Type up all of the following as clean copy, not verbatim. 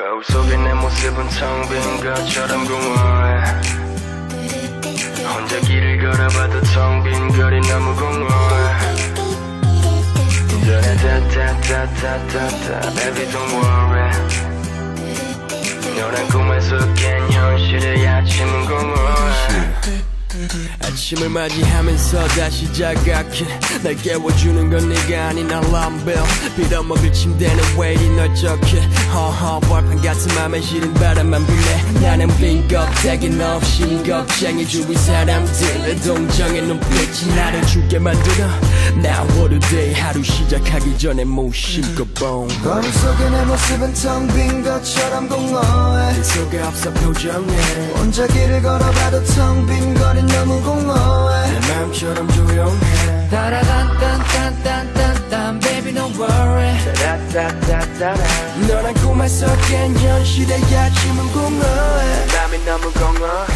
거울 속에 내 모습은 텅 빈 것처럼 공허해. 혼자 길을 걸어봐도 텅 빈 거리 너무 공허해. 다다다다다다 baby don't worry. 너란 꿈에서 깬 현실의 아침은 공허해. 아침을 맞이하면서 다시 자각해. 날 깨워주는 건 네가 아닌 알람 벨. 빌어먹을 침대는 왜 이리 넓적해. 허허 벌판 같은 맘에 시린 바람만 부네. 나는 빈 껍데기는 없이 겁쟁이 주위 사람들의 동정의 눈빛이 나를 죽게 만들어. Now what a day. 하루 시작하기 전에 못 씹고 봉. 거울 속에 내 모습은 텅 빈 것처럼 공허해. 네 속에 없어 표정에. 혼자 길을 걸어봐도 텅 빈 거리 너무 공허해. 내 맘처럼 조용해. 따라단딴딴딴딴딴 baby don't worry. 따라따따따라 너란 꿈에서 깬 현실의 아침은 공허해. 땀이 너무 공허해.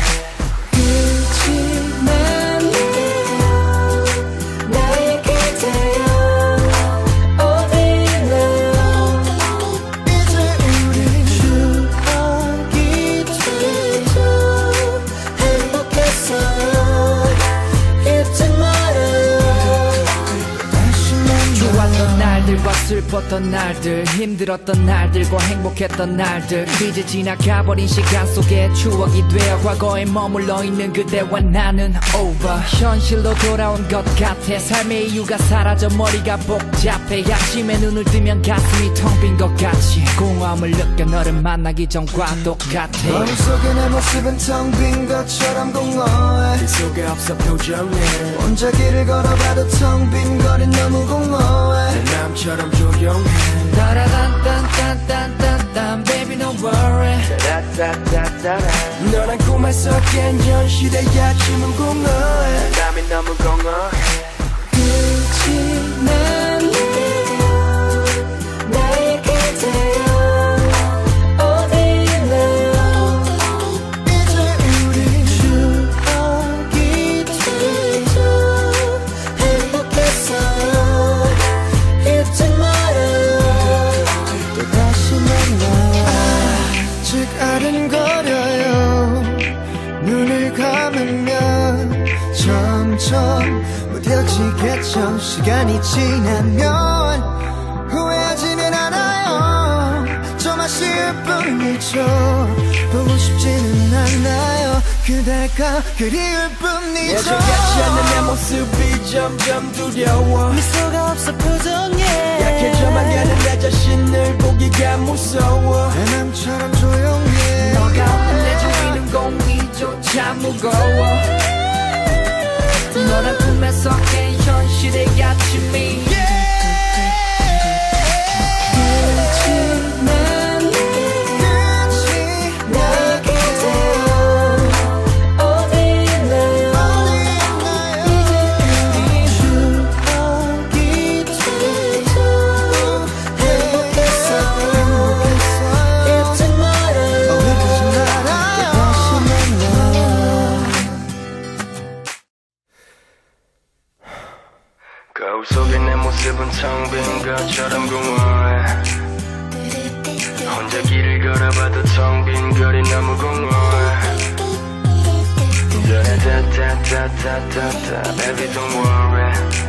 끝이 났네요 나의 그대여 어디로. 이제 우린 추억이 되죠. 행복했어요 잊지 말아요. 좋았던 날들과 슬펐던 날들, 힘들었던 날들과 행복했던 날들, 이제 지나가버린 시간 속에 추억이 되어 과거에 머물러 있는 그대와 나는 over. 현실로 돌아온 것 같아. 삶의 이유가 사라져 머리가 복잡해. 아침에 눈을 뜨면 가슴이 텅 빈 것 같이 공허함을 느껴 너를 만나기 전과 똑같아. 거울 속에 내 모습은 텅 빈 것처럼 공허해. 네 속에 없어 표정에. 혼자 길을 걸어봐도 텅 빈 거리 너무 공허해. 내 맘처럼 조용해. 따라단딴딴딴딴 baby don't worry. 따라따따따라 너란 꿈에서 깬 현실의 아침은 공허해. 땀이 너무 공허해. 끝이 났네요 나의 그대여 어디로. 이제 우린 추억이 되죠. 행복했어요 잊지 말아요. 또다시 만나요. 아직 아른거려요. 눈을 감으면 점점 무뎌지겠죠. 시간이 지나면 후회하지는 않아요. 좀 아쉬울 뿐이죠. 보고 싶지는 않아요. 그대가 그리울 뿐이죠. 예전같지 않는 내 모습이 점점 두려워. 미소가 없어 표정에. 약해져만 가는 내 자신을 보기가 무서워. 내 맘처럼 조용해. 너가 없는 내 주위는 공기조차 무거워. 너란 꿈에서 깬 현실의 아침이 거울 속에 내 모습은 텅 빈 것처럼 공허해. 혼자 길을 걸어봐도 텅 빈 거리 너무 공허해. 다다다다다다 baby don't worry.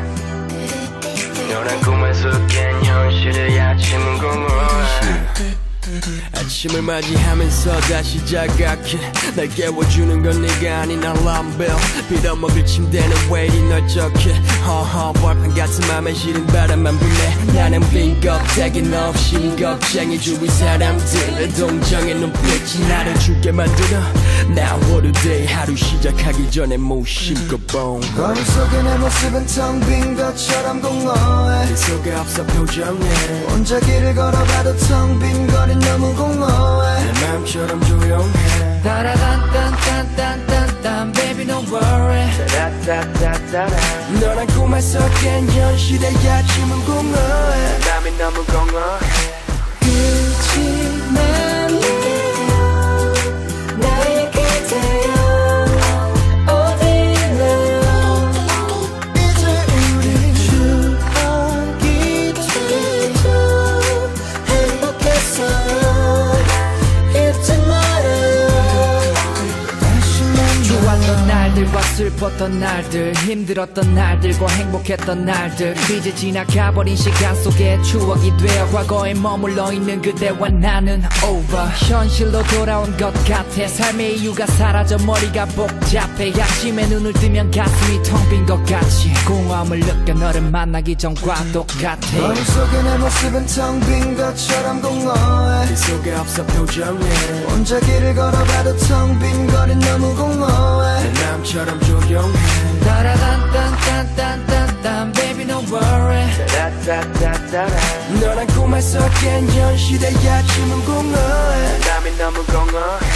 너란 꿈에서 깬 현실의 아침은 공허해. 아침을 맞이하면서 다시 자각해. 날 깨워주는 건 네가 아닌 알람 벨. 빌어먹을 침대는 왜 이리 넓적해. 허허 벌판 같은 맘에 시린 바람만 부네. 나는 빈 껍데기는 없이 겁쟁이 주위 사람들의 동정의 눈빛이 나를 죽게 만들어. Now what a day. 하루 시작하기 전에 못 씹고 봉. 거울 속에 내 모습은 텅 빈 것처럼 공허해. 네 속에 없어 표정에. 혼자 길을 걸어봐도 텅 빈 거리 너무 공허해. 내 맘처럼 조용해. 따라단딴딴딴딴 baby don't worry. 따라따따따라 너란 꿈에서 깬 현실의 아침은 공허해. 땀이 너무 공허해. 끝이 났네요 나의 그대여 어디로. 이제 우린 추억이 되죠. 행복했어요 슬펐던 날들 힘들었던 날들과 행복했던 날들 이제 지나가버린 시간 속에 추억이 되어 과거에 머물러 있는 그대와 나는 over 현실로 돌아온 것 같아 삶의 이유가 사라져 머리가 복잡해 아침에 눈을 뜨면 가슴이 텅 빈 것 같이 공허함을 느껴 너를 만나기 전과 똑같아 머릿속에 내 모습은 텅 빈 것처럼 공허해 네 속에 없어 표정에 혼자 길을 걸어봐도 텅 빈 거리는 너무 공허해 내 맘처럼 조용해 따라단딴딴딴딴딴 baby no worry 너란 꿈에서 깬 현실의 아침은 공허해 땀이 너무 공허해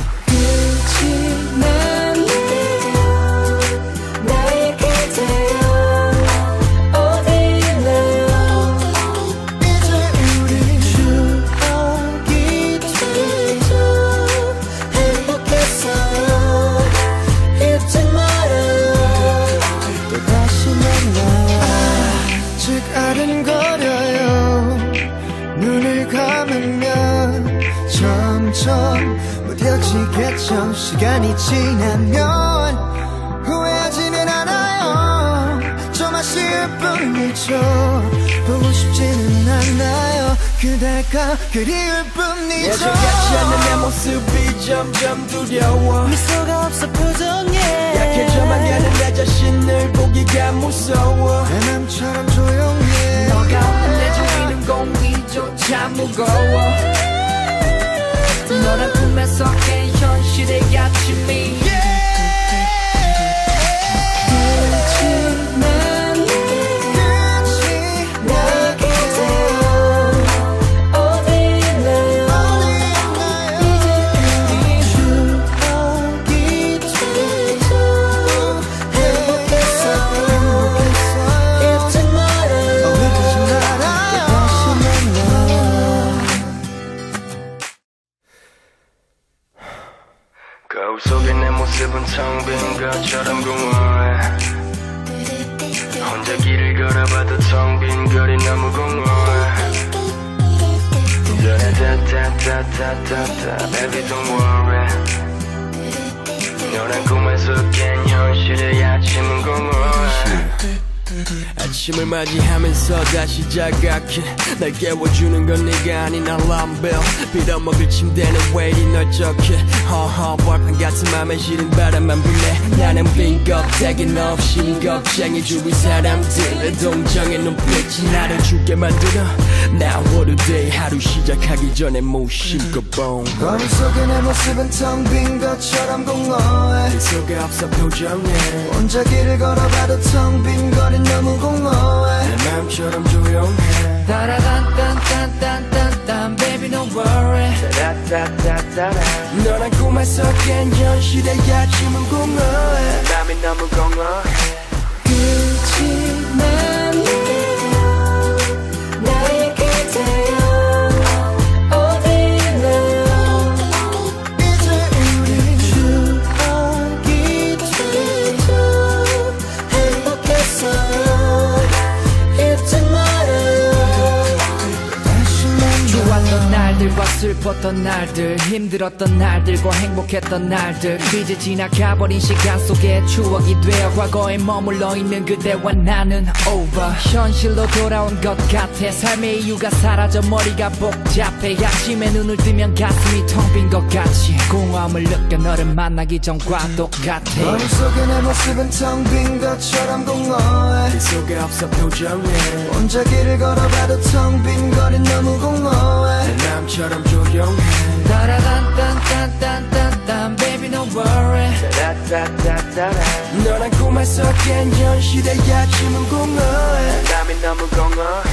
끝이 났네요 나의 그대여 어디있나요 이제 우리 추억이 되죠 행복했어요 잊지 말아요 또 다시 만나요 아직 아른거려요 눈을 감으면 점점 무뎌지겠죠 시간이 지나면 후회하지는 않아요 좀 아쉬울 뿐이죠 보고 싶지는 않아요 그대가 그리울 뿐이죠 예전같지 않는 내 모습이 점점 두려워 미소가 없어 표정에 약해져만 가는 내 자신을 보기가 무서워 내 맘처럼 조용해 너가 없는 내 주위는 공기조차 무거워 너란 꿈에서 깬 현실의 아침이 거울 속에 내 모습은 텅 빈 것처럼 공허해 혼자 길을 걸어봐도 텅 빈 거리 너무 공허해 따라따따따따따 baby don't worry 너란 꿈에서 깬 현실의 아침은 공허해 아침을 맞이하면서 다시 자각해 날 깨워주는 건 네가 아닌 알람벨 빌어먹을 침대는 왜 이리 널쩍해 허허 벌판 같은 맘에 시린 바람만 부네 나는 빈 껍데기 없이 걱정해 주위 사람들의 동정의 눈빛이 나를 죽게 만들어 Now what a day 하루 시작하기 전에 무심코 뽕 거울 속에 내 모습은 텅 빈 것처럼 공허해 네 속에 없어 표정에 혼자 길을 걸어봐도 텅 빈 거리는 너무 공허해 내 맘처럼 조용해 따라단딴딴딴딴 baby no worry 너란 꿈에서 깬 현실의 아침은 공허해 땀이 너무 공허해 끝이 났네요 나의 그대여 어디있나요 이제 우리 추억이 되죠 행복했어요 잊지 말아요 다시 만나요 좋았던 날들과 슬펐던 날들 힘들었던 날들과 행복했던 날들 이제 지나가버린 시간 속에 추억이 되어 과거에 머물러 있는 그대와 나는 over 현실로 돌아온 것 같아 삶의 이유가 사라져 머리가 복잡해 아침에 눈을 뜨면 가슴이 텅 빈 것 같이 공허함을 느껴 너를 만나기 전과 똑같아 머릿속에 내 모습은 텅 빈 것처럼 공허해 네 속에 없어 표정에 혼자 길을 걸어봐도 텅 빈 거리는 너무 공허해 내 맘처럼 조용해 따라단딴딴딴딴 baby no worry 너란 꿈에서 깬 현실의 아침은 공허해 땀이 너무 공허해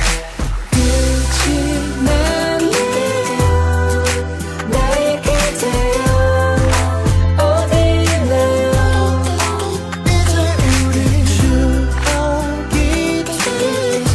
끝이 났네요 나의 그대여 어디있나요 이제 우리 추억이 되죠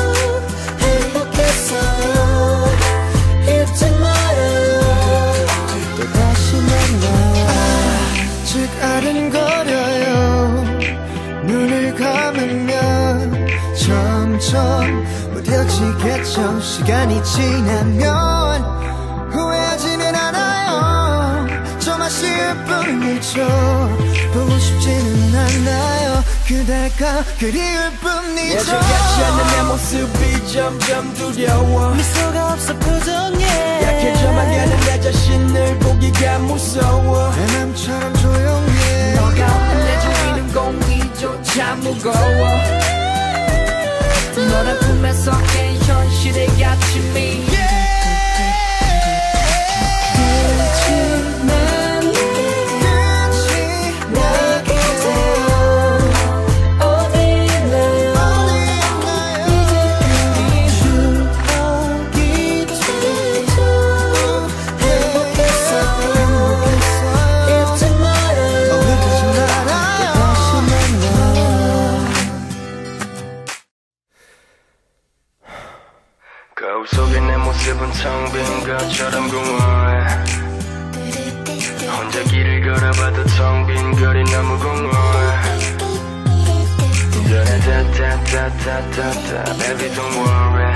행복했어요 잊지 말아요 또 다시 만나요 아직 아른거려요 눈을 감으면 점점 무뎌지겠죠 시간이 지나면 후회하지는 않아요 좀 아쉬울 마실 뿐이죠. 보고 싶지는 않아요. 그대가 그리울 뿐이죠. 예전같지 않는 내 모습이 점점 두려워. 미소가 없어 표정에 약해져만 가는 내 자신을 보기가 무서워. 내 맘처럼 조용해. 너가 없는 내 주위는 공기조차 무거워. 너란 꿈에서 깬 현실의 아침이 거울 속에 내 모습은 텅 빈 것처럼 공허해. 혼자 길을 걸어봐도 텅 빈 거리 너무 공허해. 다다다다다다 baby don't worry.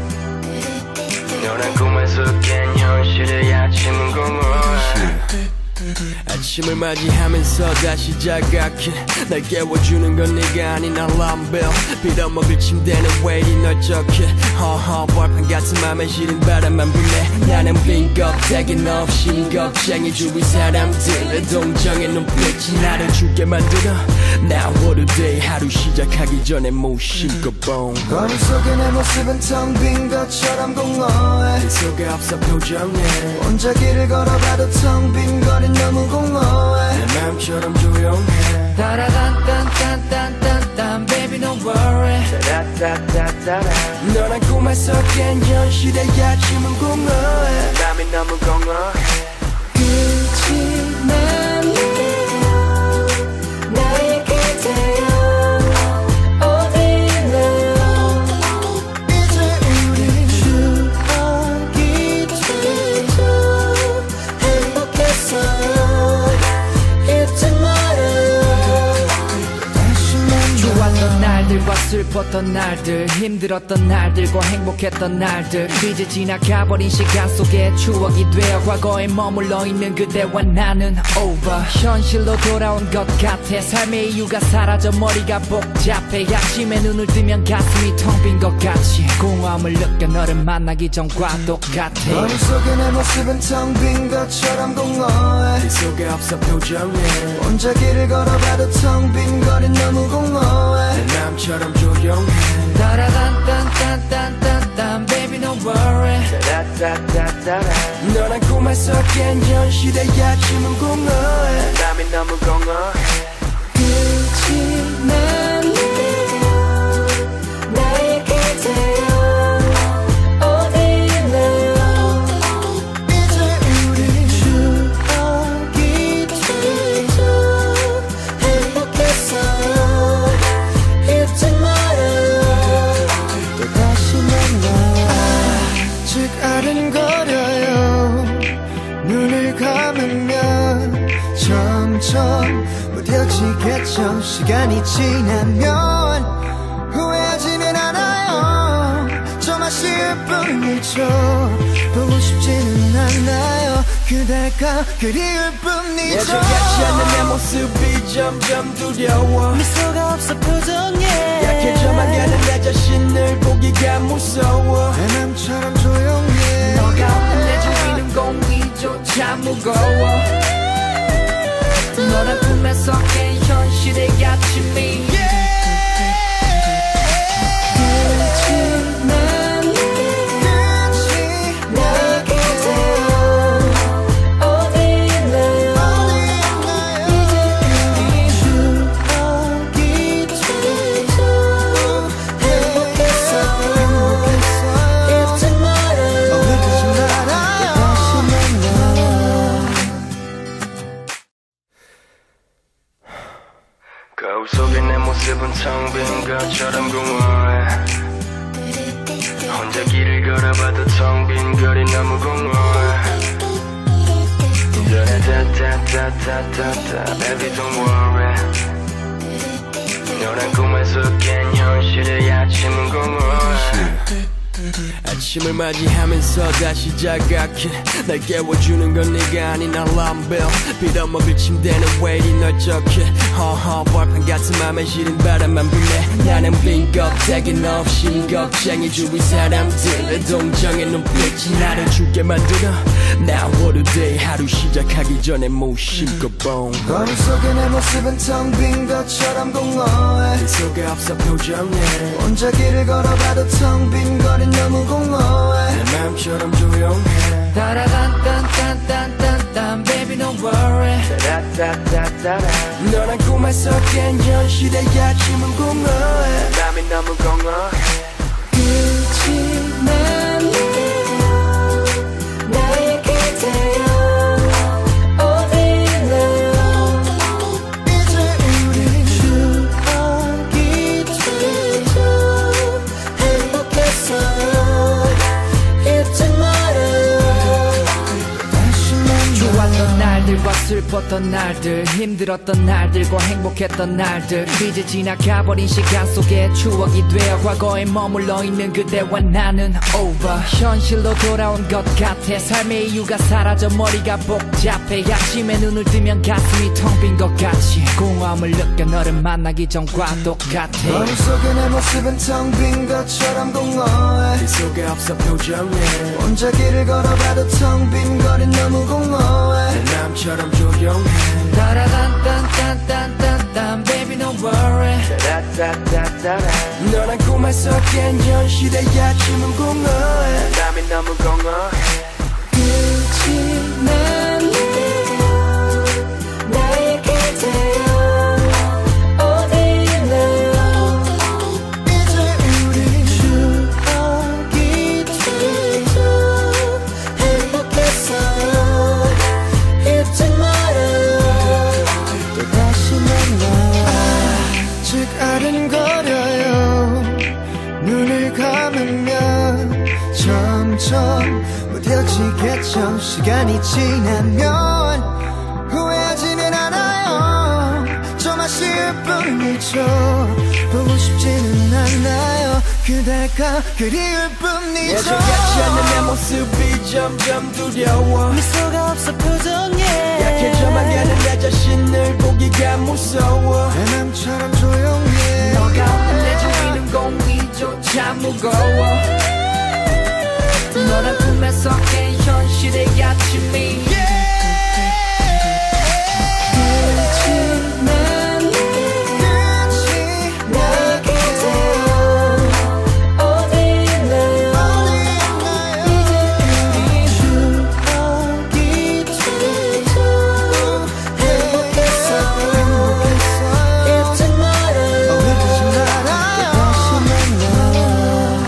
너란 꿈에서 깬 현실의 아침은 공허해. 아침을 맞이하면서 다시 자각해. 날 깨워주는 건 네가 아닌 알람벨. 빌어먹을 침대는 왜 이리 널쩍해. 허허 벌판 같은 맘에 시린 바람만 불네. 나는 빈 껍데기 없이 겁쟁이 주위 사람들의 동정의 눈빛이 나를 죽게 만들어. Now what a day. 하루 시작하기 전에 무심코 boom. 거울 속에 내 모습은 텅 빈 것처럼 공허해. 네 속에 없어 표정에 혼자 길을 걸어봐도 텅 빈 거리 너무 공허해. 내 마음처럼 조용해. 따라단딴딴딴딴딴 baby don't worry. 너란 꿈에서 깬 현실의 아침은 공허해. 땀이 너무 공허해. 끝이 났네요. 나의 그대여 어디래요. 이제 우리 추억이 되죠. 행복했어요. 잊지 말아요. 다시 만나. 좋았던 날들과 슬펐던 날들, 힘들었던 날들과 행복했던 날들, 이제 지나가버린 시간 속에 추억이 되어 과거에 머물러 있는 그대와 나는 over. 현실로 돌아온 것 같아. 삶의 이유가 사라져 머리가 복잡해. 아침에 눈을 뜨면 가슴이 텅 빈 것 같이 공허함을 느껴 너를 만나기 전과 똑같아. 거울 속에 내 모습은 텅 빈 것처럼 공허해. 네 속에 없어 표정에 혼자 길을 걸어봐도 텅 빈 거리 너무 공허해. 내 마음처럼 조용해. 따라단딴딴딴딴 baby don't worry. 너란 꿈에서 깬 현실의 아침은 공허해. 땀이 너무 공허해. 끝이 났네요. 나의 그대여 어디래요. 이제 우리 추억이 되죠. 행복했어요. 잊지 말아요. 또 다시 만나. 아직 아른거려요. 눈을 감으면 점점 무뎌지겠죠. 시간이 지나면 후회하지는 않아요. 좀 아쉬울 뿐이죠. 보고 싶지는 않아요. 그대가 그리울 뿐이죠. 예전같지 않는 내 모습이 점점 두려워. 미소가 없어 표정에 약해져만 가는 내 자신을 보기가 무서워. 내 맘처럼 조용해. 너가 없는 내 주위는 공기조차 무거워. 너란 꿈에서 깬 현실의 아침이 끝이 났네요. 나의 그대여 어디래요. 이제 우리 추억이 되죠. 행복했어요. 잊지 말아요. 다시 만나. 거울 속에 내 모습은 텅 빈 것처럼 공허해. 혼자 길을 걸어봐도 텅 빈 거리 너무 공허해. 다다다다다다 baby don't worry. 너란 꿈에서 깬 현실의 아침은 공허해. 아침을 맞이하면서 다시 자각해 날 깨워주는 건 네가 아닌 알람벨 빌어먹을 침대는 왜 이리 넓적해 허허 벌판 같은 맘에 시린 바람만 불네 나는 빈 껍데기 없이 걱정해 주위 사람들의 동정의 눈빛이 나를 죽게 만들어 Now what a day 하루 시작하기 전에 무심코 뽕 거울 속에 내 모습은 텅 빈 것처럼 공허해 네 속에 없어 표정에 혼자 길을 걸어봐도 텅 빈 거리 너무 공허해 내 마음처럼 조용해 따라단딴딴딴딴딴 baby don't worry 너란 꿈에서 깬 현실의 아침은 공허해 맘이 너무 공허해 끝이 나네요 나의 그대여 어디래요 이제 우린 추억이 되죠 행복했어요 잊지 말아요 좋았던 날들과 슬펐던 날들 힘들었던 날들과 행복했던 날들 이제 지나가버린 시간 속에 추억이 되어 과거에 머물러 있는 그대와 나는 over 현실로 돌아온 것 같아 삶의 이유가 사라져 머리가 복잡해 아침에 눈을 뜨면 가슴이 텅 빈 것 같이 공허함을 느껴 너를 만나기 전과 똑같아 거울 속에 내 모습은 텅 빈 것처럼 공허해 네 속에 없어 표정에 혼자 길을 걸어봐도 텅 빈 거리 너무 공허해 내 마음처럼 조용해 따라단딴딴딴딴 baby don't worry 너란 꿈에서 깬 현실의 아침은 공허해 맘이 너무 공허해 끝이 나네요 나의 그대여 어디래요 이제 우린 추억이 되죠 행복했어요 잊지 말아요 또 다시 만나 아직 아른거려요 눈을 감으면 점점 무뎌지겠죠 시간이 지나면 후회하지는 않아요 좀 아쉬울 뿐이죠 보고 싶지는 않아요 그대가 그리울 뿐이죠 예전같지 않는 내 모습이 점점 두려워 미소가 없어 표정에 약해져만 가는 내 자신을 보기가 무서워 내 맘처럼 조용해 너가 없는 내 주위는 공기조차 무거워 너란 꿈에서 깬 현실의 아침이 끝이 나네요 나의 그대여 어디래요 이제 우린 추억이 되죠 행복했어요 잊지 말아요 잊지 말아요 다시 만나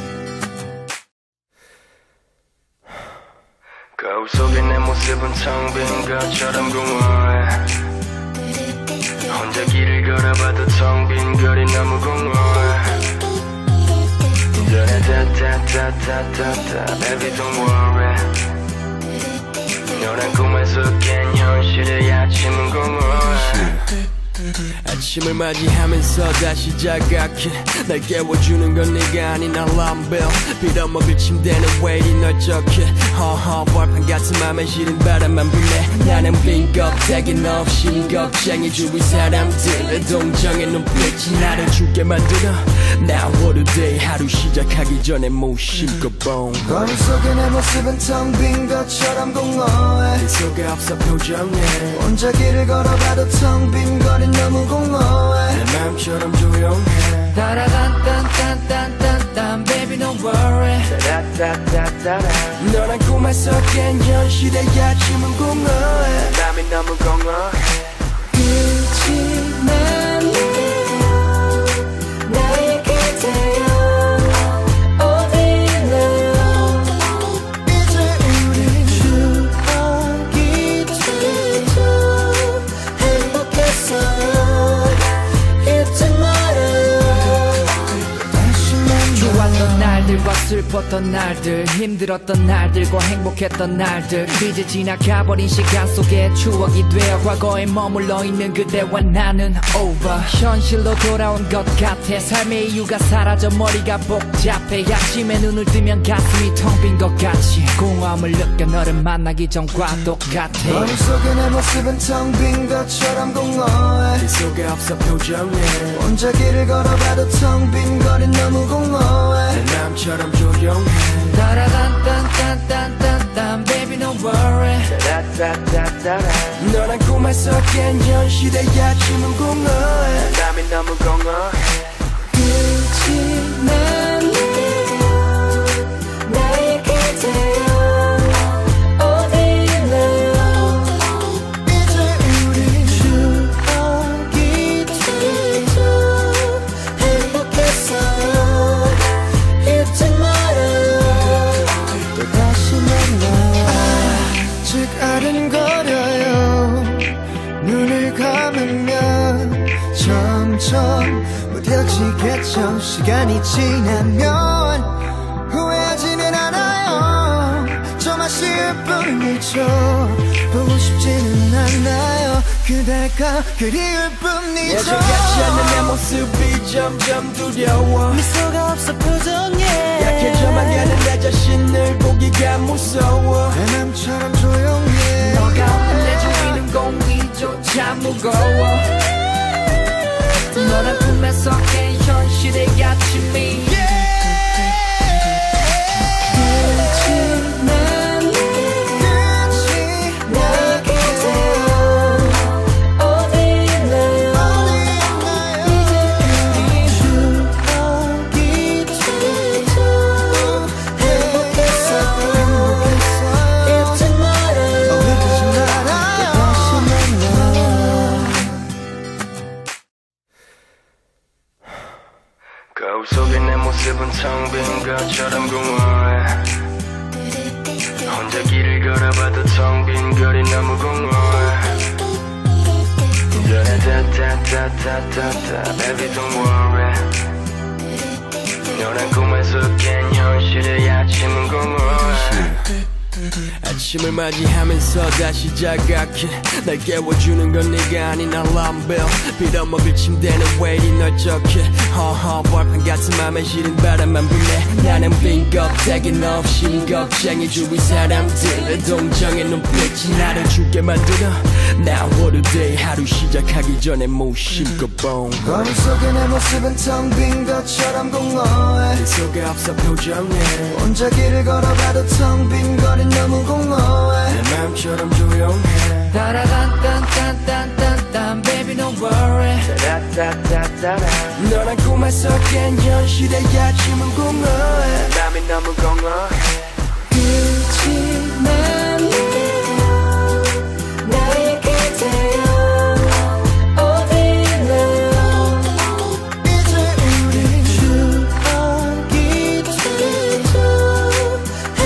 거울 속에 내 모습은 텅 빈 것처럼 공허해 혼자 길을 걸어봐도 텅 빈 거리 너무 공허해 Baby don't worry 너란 꿈에서 깬 현실의 아침은 공허해 아침을 맞이하면서 다시 자각해 날 깨워주는 건 네가 아닌 알람벨 빌어먹을 침대는 왜 이리 넓적해 허허 벌판 같은 맘에 시린 바람만 불네 나는 빈 껍데기 없이 걱정해 주위 사람들의 동정의 눈빛이 나를 죽게 만들어 Now what a day 하루 시작하기 전에 무심코 뽕 거울 속에 내 모습은 텅 빈 것처럼 공허해 네 속에 없어 표정에 혼자 길을 걸어봐도 텅 빈 거리 너무 공허해 내 마음처럼 조용해 따라단딴딴딴딴 baby don't worry 너란 꿈에서 깬 현실의 아침은 공허해 맘이 너무 공허해 끝이 나네요 나의 그대여 어디래요 이제 우린 추억이 되죠 행복했어요 잊지 말아요 다시 만나 좋았던 날들과 슬펐던 슬펐던 날들 힘들었던 날들과 행복했던 날들 이제 지나가버린 시간 속에 추억이 되어 과거에 머물러 있는 그대와 나는 over 현실로 돌아온 것 같아 삶의 이유가 사라져 머리가 복잡해 아침에 눈을 뜨면 가슴이 텅 빈 것 같이 공허함을 느껴 너를 만나기 전과 똑같아 머릿속에 내 모습은 텅 빈 것처럼 공허해 네 속에 없어 표정에 혼자 길을 걸어봐도 텅 빈 거리 너무 공허해 내 맘처럼 조용해 따라단딴딴딴딴딴 baby no worry 너란 꿈에서 깬 현실의 아침은 공허해 땀이 너무 공허해 끝이 나는 나의 그대여 어디 있나요 이제 우린 추억이 되죠 행복했어요 잊지 말아요 또 다시 만나요 아직 아른거려요 눈을 감으면 점점 무뎌지겠죠 시간이 지나면 후회하지는 않아요 좀 아쉬울 뿐이죠 보고 싶지는 않아요 그대가 그리울 뿐이죠 예전같지 않는 내 모습이 점점 두려워 미소가 없어 표정에 약해져만 가는 내 자신을 보기가 무서워 내 맘처럼 조용해 너가 없는 내 주위는 공기조차 무거워 너란 꿈에서 깬 현실의 아침이 끝이 나는 나의 그대여 어디 있나요 이제 우리 추억이 되죠 행복했어요 잊지 말아요 다시 만나요 거울 속에 내 모습은 텅 빈 것처럼 공허해 혼자 길을 걸어봐도 텅 빈 거리 너무 공허해 따라따따따따따 baby don't worry 너란 꿈에서 깬 현실의 아침은 공허해 아침을 맞이하면서 다시 자각해 날 깨워주는 건 네가 아닌 알람벨 빌어먹을 침대는 왜 이리 널쩍해 허허 벌판 같은 맘에 시린 바람만 부네 나는 빈 껍데기 없이 겁쟁이 주위 사람들의 동정의 눈빛이 나를 죽게 만들어 Now what a day 하루 시작하기 전에 무심코 뻥 머릿속에 내 모습은 텅 빈 것처럼 공허해 네 속에 없어 표정에 혼자 길을 걸어봐도 텅 빈 거리 너무 공허해 내 맘처럼 조용해 따라단딴딴딴딴 baby no worry 너란 꿈에서 깬 현실의 아침은 공허해 땀이 너무 공허해 끝이 나는 나의 그대여 어디 있나요 이제 우린 추억이 되죠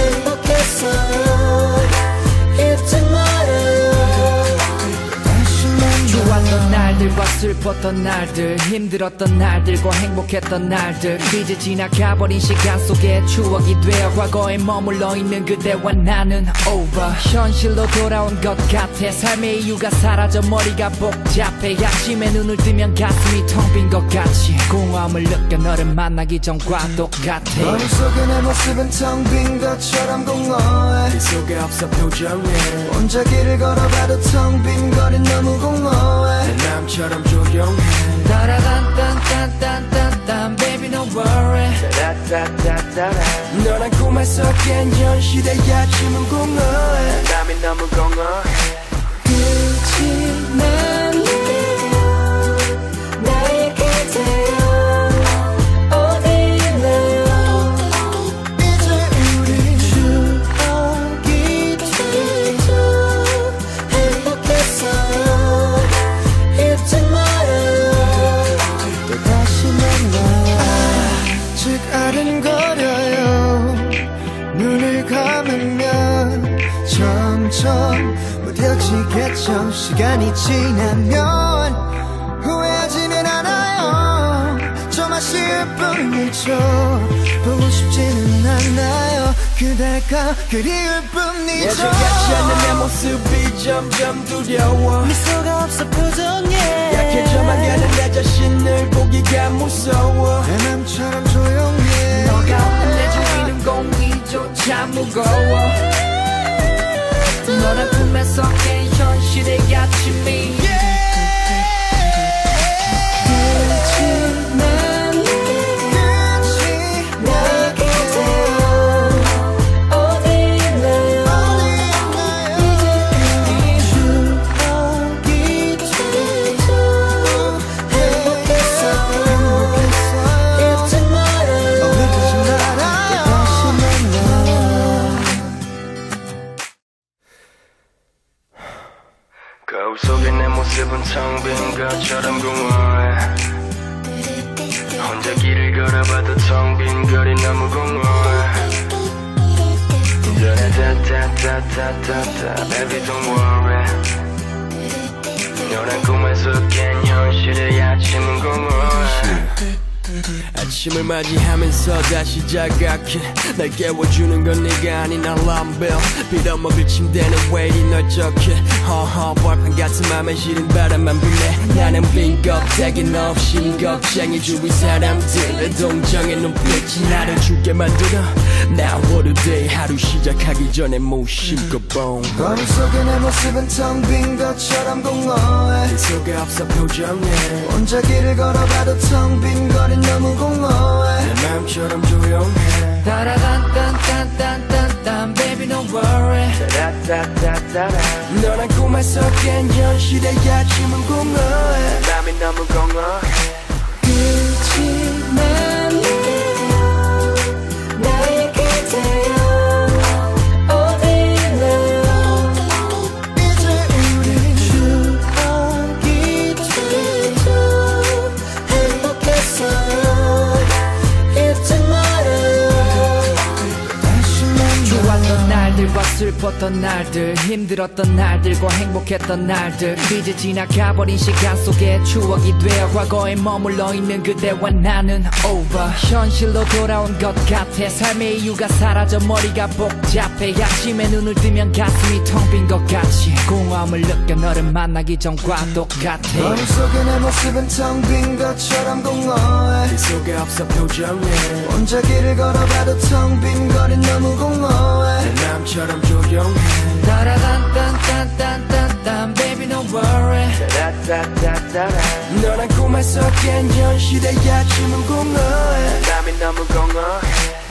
행복했어요 잊지 말아요 다시 만나요 좋았던 날들과 슬펐던 날들 힘들었던 날들과 행복했던 날들 이제 지나가버린 시간 속에 추억이 되어 과거에 머물러 있는 그대와 나는 over 현실로 돌아온 것 같아 삶의 이유가 사라져 머리가 복잡해 아침에 눈을 뜨면 가슴이 텅 빈 것 같이 공허함을 느껴 너를 만나기 전과 똑같아 머릿속에 내 모습은 텅 빈 것처럼 공허해 네 속에 없어 표정에 혼자 길을 걸어봐도 텅 빈 거리 너무 공허해 내 맘처럼 조용해 따라단딴딴딴딴 baby no worry 너란 꿈에서 깬 현실의 아침은 공허해 땀이 너무 공허해 끝이 나는 나의 그대여 어디 있나요 이제 우린 추억이 되죠 행복했어요 잊지 말아요 또 다시 만나요 아직 아른거려요 눈을 감으면 점점 무뎌지겠죠 시간이 지나면 후회하지는 않아요 좀 아쉬울 뿐이죠 보고 싶지 쉽지는 않아요 그대가 그리울 뿐이죠 예전같지 않는 내 모습이 점점 두려워 미소가 없어 표정에 약해져만 가는 내 자신을 보기가 무서워 내 맘처럼 조용해 너가 없는 내 주위는 공기조차 무거워 너란 꿈에서 깬 현실의 아침이 거울 속에 내 모습은 텅 빈 것처럼 공허해 혼자 길을 걸어봐도 텅 빈 거리 너무 공허해 다다다다다다 Baby don't worry 너란 꿈에서 깬 현실의 아침은 공허해 아침을 맞이하면서 다시 자각해 날 깨워주는 건 네가 아닌 알람벨 빌어먹을 침대는 왜 이리 널쩍해 허허 벌판 같은 맘에 시린 바람만 부네 나는 빈 껍데기 없이 걱정해 주위 사람들의 동정의 눈빛이 나를 죽게 만들어 Now what a day 하루 시작하기 전에 무심코 뽕 거울 속에 내 모습은 텅 빈 것처럼 공허해 미소가 없어 표정에 혼자 길을 걸어봐도 텅 빈 거리 너무 공허해 내 마음처럼 조용해 따라단딴딴딴딴딴 Baby don't worry 너란 꿈에서 깬 현실의 아침은 공허해 맘이 너무 공허해 그치만 나의 그대여 어디나 이제 우리 추억이 되죠 행복했어요 잊지 말아요 다시 만나 좋았던 날들과 슬펐던 날들 힘들었던 날들과 행복했던 날들 이제 지나가버린 시간 속에 추억이 되어 과거에 머물러 있는 그대와 나는 over 현실로 돌아온 것 같아 삶의 이유가 사라져 머리가 복잡해 아침에 눈을 뜨면 가슴이 텅 빈 것 같이 공허함을 느껴 너를 만나기 전과 똑같아 거울 속에 내 모습은 텅 빈 것처럼 공허해 미소가 없어 표정에 혼자 길을 걸어봐도 텅 빈 거리 너무 공허해 내 마음처럼 조용해 따라단딴딴딴딴 Baby don't worry 너란 꿈에서 깬 현실의 아침은 공허해 맘이 너무 공허해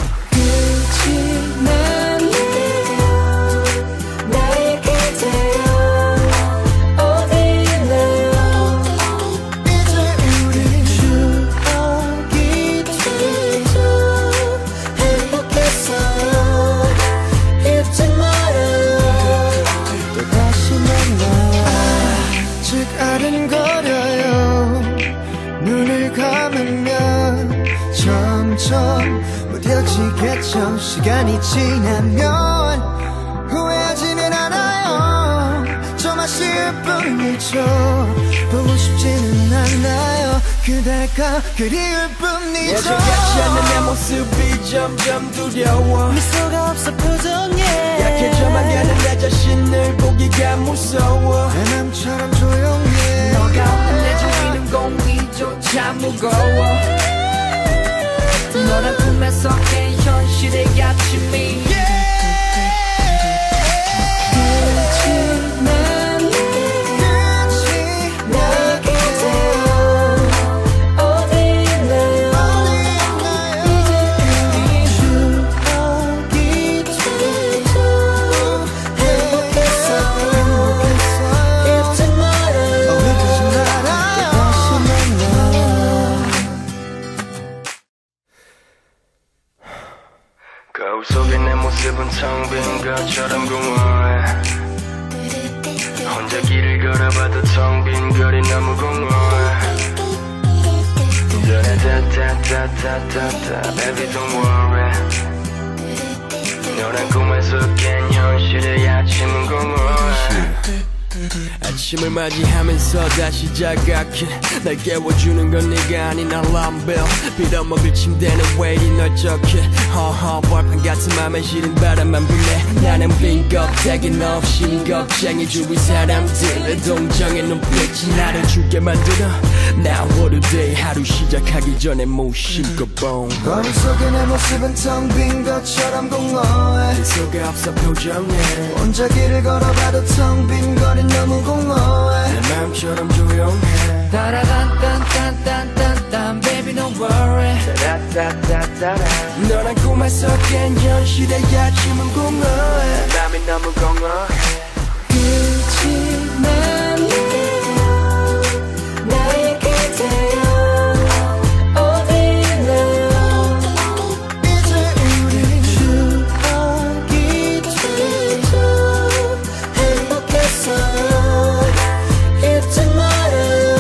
그치만 나의 그대여 어디나 이제 우리 추억이 되죠 행복했어요 잊지 말아요 또 다시 만나 아직 아른거려요 눈을 감으면 점점 무뎌지겠죠 시간이 지나면 후회하지는 않아요 좀 아쉬울 뿐이죠 보고 싶지는 않아요 그대가 그리울 뿐이죠 예전같지 않는 내 모습이 점점 두려워 미소가 없어 표정에 약해져만 가는 내 자신을 보기가 무서워 내 맘처럼 조용해 너가 없는 내 주위는 공기조차 무거워 너란 꿈에서 깬 현실의 아침이 거울 속에 내 모습은 텅 빈 것처럼 공허해 혼자 길을 걸어봐도 텅 빈 거리 너무 공허해 다다다다다다 Baby don't worry 너란 꿈에서 깬 현실의 아침은 공허해 아침을 맞이하면서 다시 자각해 날 깨워주는 건 네가 아닌 알람벨 빌어먹을 침대는 왜 이리 널쩍해 허허 벌판 같은 맘에 시린 바람만 불네 나는 빈 껍데기 없이 겁쟁이 주위 사람들의 동정의 눈빛이 나를 죽게 만들어 Now what a day 하루 시작하기 전에 무심코 뽕 거울 속에 내 모습은 텅 빈 것처럼 공허해 네 속에 없어 표정에 혼자 길을 걸어봐도 텅 빈 거리 너무 공허해 내 마음처럼 조용해 따라단딴딴딴딴딴 baby don't worry 너란 꿈에서 깬 현실의 아침은 공허해 맘이 너무 공허해 그치만 나의 그대여 어디로 이제 우리 추억이 되죠 행복했어요 잊지 말아요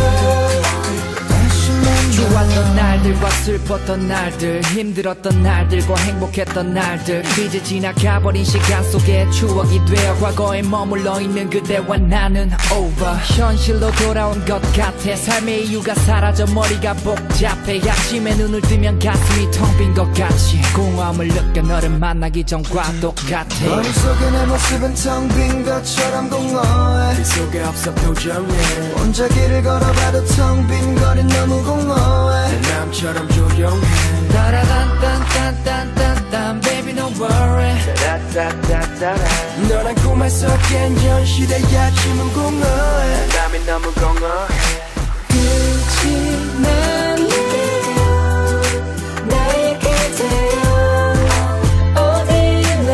좋았던 날들과 슬펐던 날들 힘들었던 날들과 행복했던 날들 이제 지나가버린 시간 속에 추억이 되어 과거에 머물러 있는 그대와 나는 over 현실로 돌아온 것 같아 삶의 이유가 사라져 머리가 복잡해 아침에 눈을 뜨면 가슴이 텅 빈 것 같이 공허함을 느껴 너를 만나기 전과 똑같아 거울 속에 내 모습은 텅 빈 것처럼 공허해 네 속에 없어 표정에 혼자 길을 걸어봐도 텅 빈 거리 너무 공허해 내 마음처럼 조용해 따라단딴딴딴딴 baby don't worry 너란 꿈에서 깬 현실의 아침은 공허해 맘이 너무 공허해 그치만 나의 그대여 어디로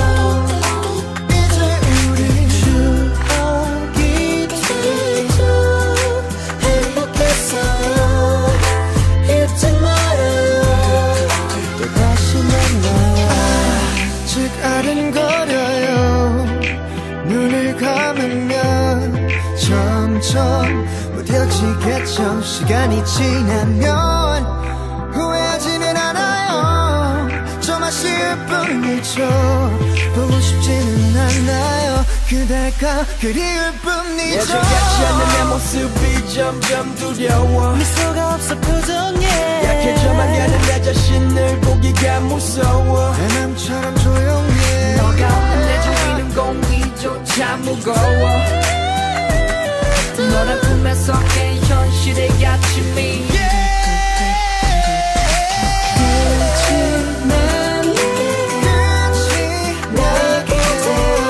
이제 우리 추억이 되죠 행복했어요 잊지 말아요 또 다시 만나요 아직 아른거려요 눈을 감으면 점점 무뎌지겠죠 시간이 지나면 후회하지는 않아요 좀 아쉬울 뿐이죠 보고 싶지는 않아요 그대가 그리울 뿐이죠 예전같지 않는 내 모습이 점점 두려워 미소가 없어 표정에 약해져만 가는 내 자신을 보기가 무서워 내 맘처럼 조용해 너가 없는 내 주위는 공기조차 무거워 너란 꿈에서 깬 현실의 아침이 그치만 나의 그대여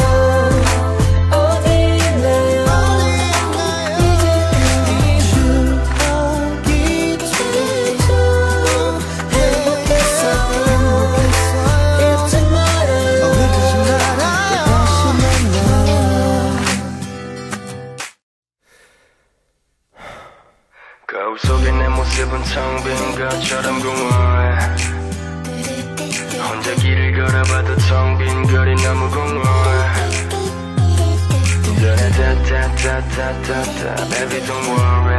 어디로 이제 우리 추억이 되죠 행복했어요 잊지 말아요 다시 만나요 거울 속에 내 모습은 텅 빈 것처럼 공허해 혼자 길을 걸어봐도 텅 빈 거리 너무 공허해 따라따따따따따 baby don't worry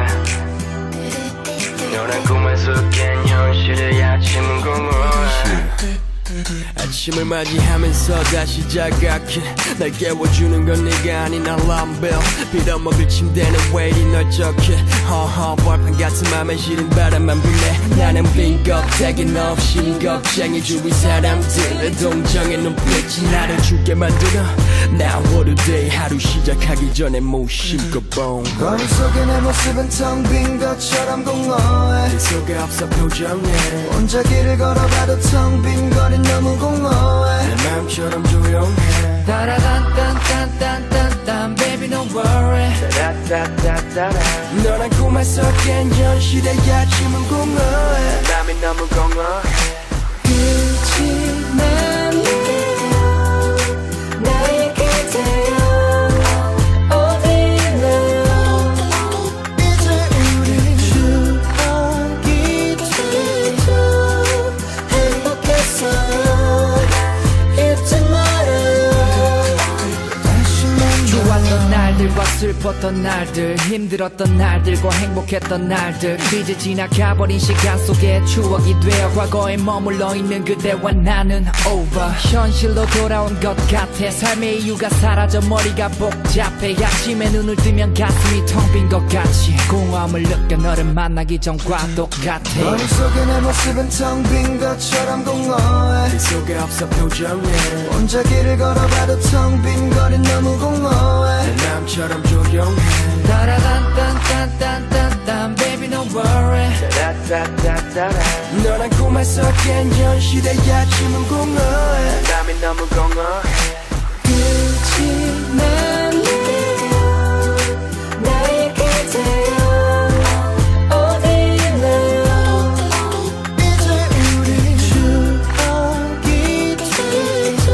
너란 꿈에서 깬 현실의 아침은 공허해 아침을 맞이하면서 다시 자각해 날 깨워주는 건 네가 아닌 알람벨 빌어먹을 침대는 왜 이리 널쩍해 허허 벌판 같은 맘에 시린 바람만 불네 나는 빈 껍데기 없이 겁쟁이 주위 사람들의 동정의 눈빛이 나를 죽게 만들어 Now what a day 하루 시작하기 전에 무심코 뽕 거울 속에 내 모습은 텅 빈 것처럼 공허해 네 속에 없어 표정에 혼자 길을 걸어봐도 텅 빈 거리 너무 공허해 내 마음처럼 조용해 따라단딴딴딴딴 baby don't worry 너란 꿈에서 깬 현실의 아침은 공허해 맘이 너무 공허해 그치만 나의 그대여 어디로 이제 우리 추억이 되죠 행복했어요 잊지 말아요 다시 만나 좋았던 날들과 슬펐던 날들 힘들었던 날들과 행복했던 날들 이제 지나가버린 시간 속에 추억이 되어 과거에 머물러 있는 그대와 나는 over 현실로 돌아온 것 같아 삶의 이유가 사라져 머리가 복잡해 아침에 눈을 뜨면 가슴이 텅 빈 것 같이 공허함을 느껴 너를 만나기 전과 똑같아 머릿속에 내 모습은 텅 빈 것처럼 공허해 네 속에 없어 표정에 혼자 길을 걸어봐도 텅 빈 거리 너무 공허해 내 맘처럼 조용해 따라단딴딴딴딴딴 baby no worry 너란 꿈에서 깬 현실의 아침은 공허해 땀이 너무 공허해 끝이 났네요 나의 그대여 어디있나요 이제 우리 추억이 되죠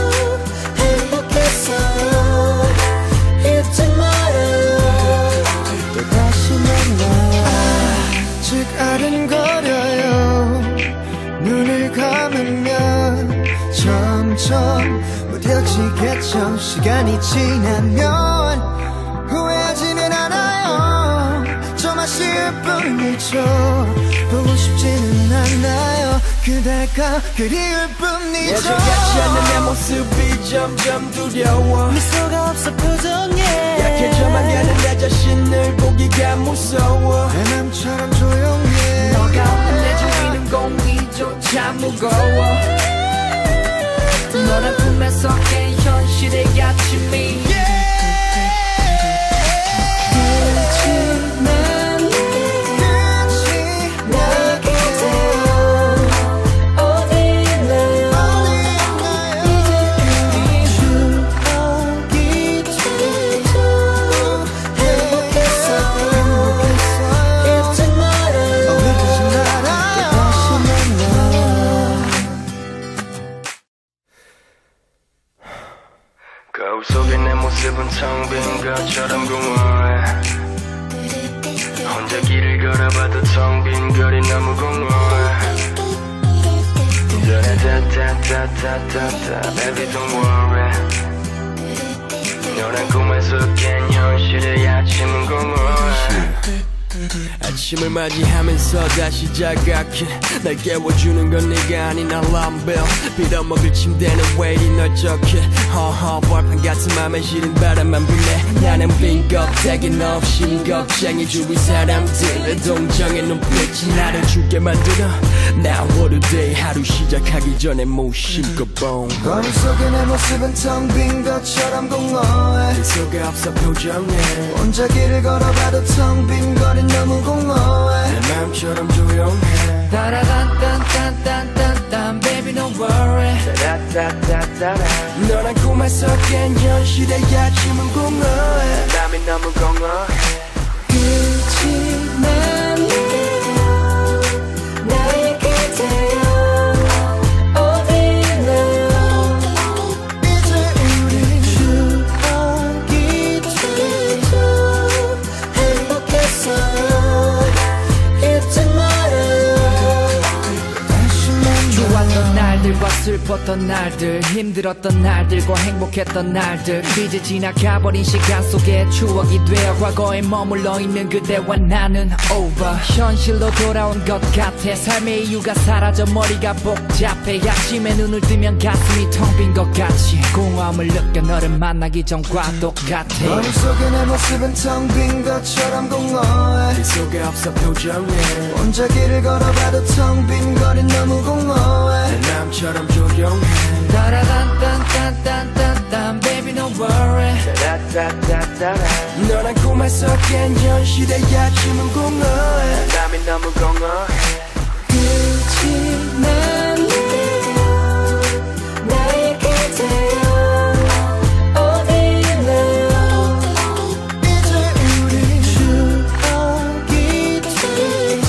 행복했어요 잊지 말아요 또 다시 만나요 아직 아른거려요 눈을 감으면 점점 무뎌지겠죠 시간이 지나면 후회하지는 않아요 좀 아쉬울 뿐이죠 보고 싶지는 않아요 그대가 그리울 뿐이죠 예전같지 않는 내 모습이 점점 두려워 미소가 없어 표정에 약해져만 가는 내 자신을 보기가 무서워 내 맘처럼 조용해 너가 없는 내 주위는 공기조차 무거워 너란 꿈에서 깬 현실의 아침이 거울 속에 내 모습은 텅 빈 것처럼 공허해 혼자 길을 걸어봐도 텅 빈 거리 너무 공허해 따라따따따따따 baby don't worry 너란 꿈에서 깬 현실의 아침은 공허해 아침을 맞이하면서 다시 자각해 날 깨워주는 건 네가 아닌 알람벨 빌어먹을 침대는 왜 이리 넓적해 허허 벌판 같은 맘에 시린 바람만 부네 나는 빈 껍데기 없이 걱정해 주위 사람들의 동정의 눈빛이 나를 죽게 만들어 Now what a day 하루 시작하기 전에 무심코 뽕 머릿속에 내 모습은 텅 빈 것처럼 공허해 네 속에 없어 표정에 혼자 길을 걸어봐도 텅 빈 거리 너무 공허해 내 맘처럼 조용해 따라단딴딴딴딴 baby no worry 너란 꿈에서 깬 현실의 아침은 공허해 땀이 너무 공허해 끝이 났네요 나의 그대여 어디있나요 이제 우리 추억이 되죠 행복했어요 잊지 말아요 다시 만나요 좋았던 날들과 슬펐던 날들 힘들었던 날들과 행복했던 날들 이제 지나가버린 시간 속에 추억이 되어 과거에 머물러 있는 그대와 나는 over 현실로 돌아온 것 같아 삶의 이유가 사라져 머리가 복잡해 아침에 눈을 뜨면 가슴이 텅 빈 것 같이 공허함을 느껴 너를 만나기 전과 똑같아 머릿속에 내 모습은 텅 빈 것처럼 공허해 네 속에 없어 표정에 혼자 길을 걸어봐도 텅 빈 거리 너무 공허해 내 맘처럼 조용해 따라단딴딴딴딴 baby no worry 너란 꿈에서 깬 현실의 아침은 공허해 땀이 너무 공허해 끝이 났네요 나의 그대여 어디있나요 이제 우리 추억이 되죠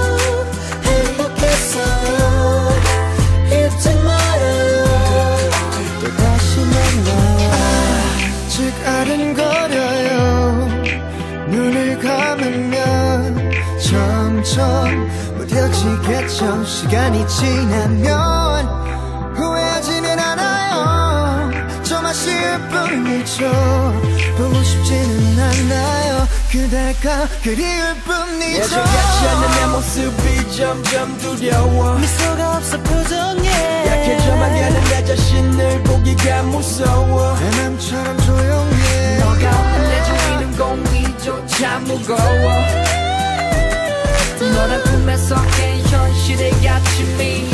행복했어요 잊지 말아요 또 다시 만나요 아직 아른거려요 눈을 감으면 점점 무뎌지겠죠 시간이 지나면 후회하지는 않아요 좀 아쉬울 뿐이죠 보고 싶지는 않아요 않아요 그대가 그리울 뿐이죠 예전같지 않는 내 모습이 점점 두려워 미소가 없어 표정에 약해져만 가는 내 자신을 보기가 무서워 내 맘처럼 조용해 너가 없는 내 주위는 공기조차 무거워 너란 꿈에 섞인 현실의 아침이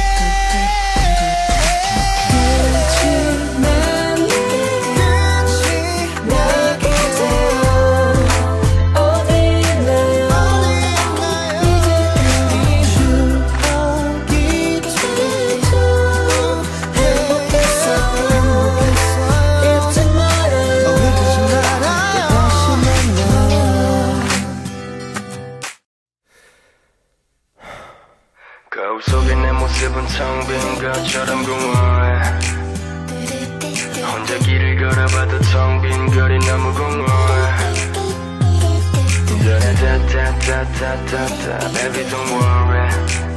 거울 속에 내 모습은 텅 빈 것처럼 공허해 혼자 길을 걸어봐도 텅 빈 거리 너무 공허해 다다다다다다 Baby don't worry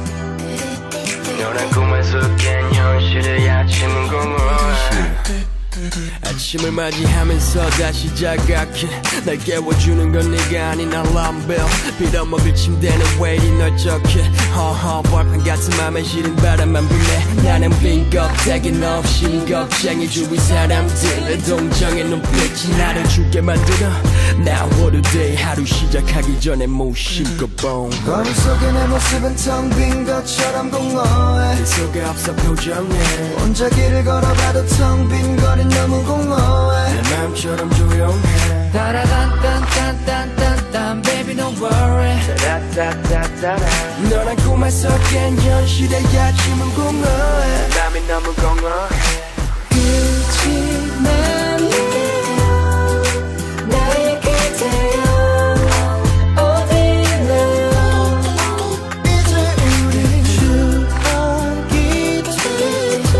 너란 꿈에서 깬 현실의 아침은 공허해 아침을 맞이하면서 다시 자각해 날 깨워주는 건 네가 아닌 알람벨 빌어먹을 침대는 왜 이리 널쩍해 허허 벌판 같은 맘에 시린 바람만 부네 나는 빈 껍데기 없이 걱정해 주위 사람들의 동정의 눈빛이 나를 죽게 만들어 Now what a day 하루 시작하기 전에 무심코 뽕 거울 속에 내 모습은 텅 빈 것처럼 공허해 미소가 없어 표정에 혼자 길을 걸어봐도 텅 빈 거리 너무 공허해 내 맘처럼 조용해 따라단딴딴딴딴딴 Baby don't worry 너란 꿈에서 깬 현실의 아침은 공허해 맘이 너무 공허해 그치만 나의 그대여 어디 있나요 이제 우리 추억이 되죠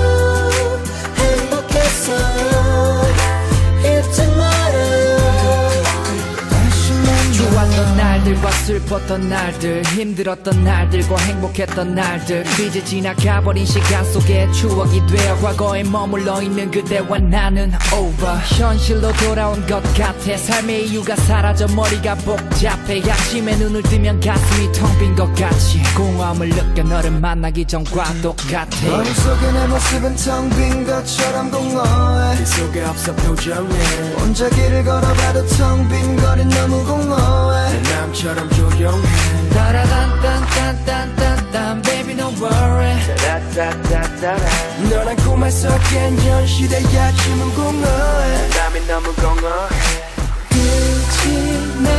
행복했어요 잊지 말아요 다시 만나 좋았던 날들과 슬펐던 날들 힘들었던 날들과 행복했던 날들 이제 지나가버린 시간 속에 추억이 되어 과거에 머물러 있는 그대와 나는 over 현실로 돌아온 것 같아 삶의 이유가 사라져 머리가 복잡해 아침에 눈을 뜨면 가슴이 텅 빈 것 같이 공허함을 느껴 너를 만나기 전과 똑같아 거울 속에 내 모습은 텅 빈 것처럼 공허해 미소가 없어 표정에 혼자 길을 걸어봐도 텅 빈 거리 너무 공허해 내 맘처럼 조용해 따라단딴딴딴딴 Baby don't worry 너란 꿈에서 깬 현실의 아침은 공허해 맘이 너무 공허해 그치만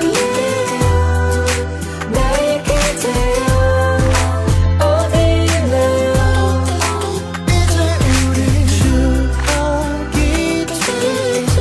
나의 그대여 어디 있나요 이제 우리 추억이 되죠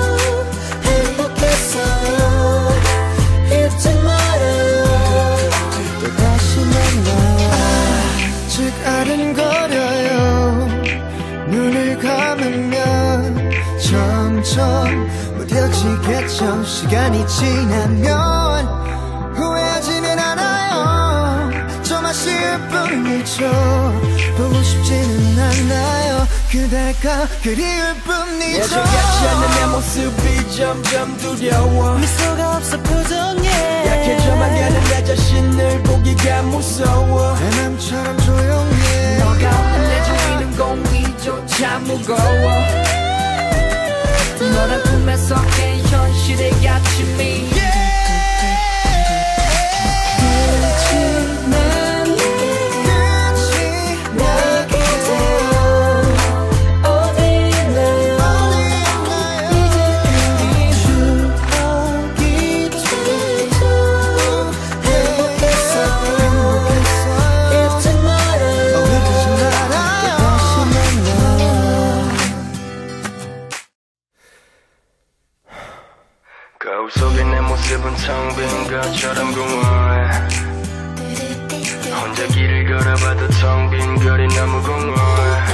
행복했어요 잊지 말아요 또 다시 만나요 아직 아른거려요 눈을 감으면 점점 무뎌지겠죠 시간이 지나면 후회하지는 않아요 좀 아쉬울 뿐이죠 보고 싶지는 않아요 그대가 그리울 뿐이죠 예전같지 않는 내 모습이 점점 두려워 미소가 없어 표정에 약해져만 가는 내 자신을 보기가 무서워 내 맘처럼 조용해 너가 없는 내 주위는 공기조차 무거워 너란 꿈에 섞인 현실의 아침이 그치만 나의 그대여 어디 있나요 이제 우리 추억이 되죠 행복했어요 잊지 말아요 다시 만나요 거울 속에 내 모습은 텅 빈 것처럼 공허해 혼자 길을 걸어봐도 텅 빈 거리 너무 공허해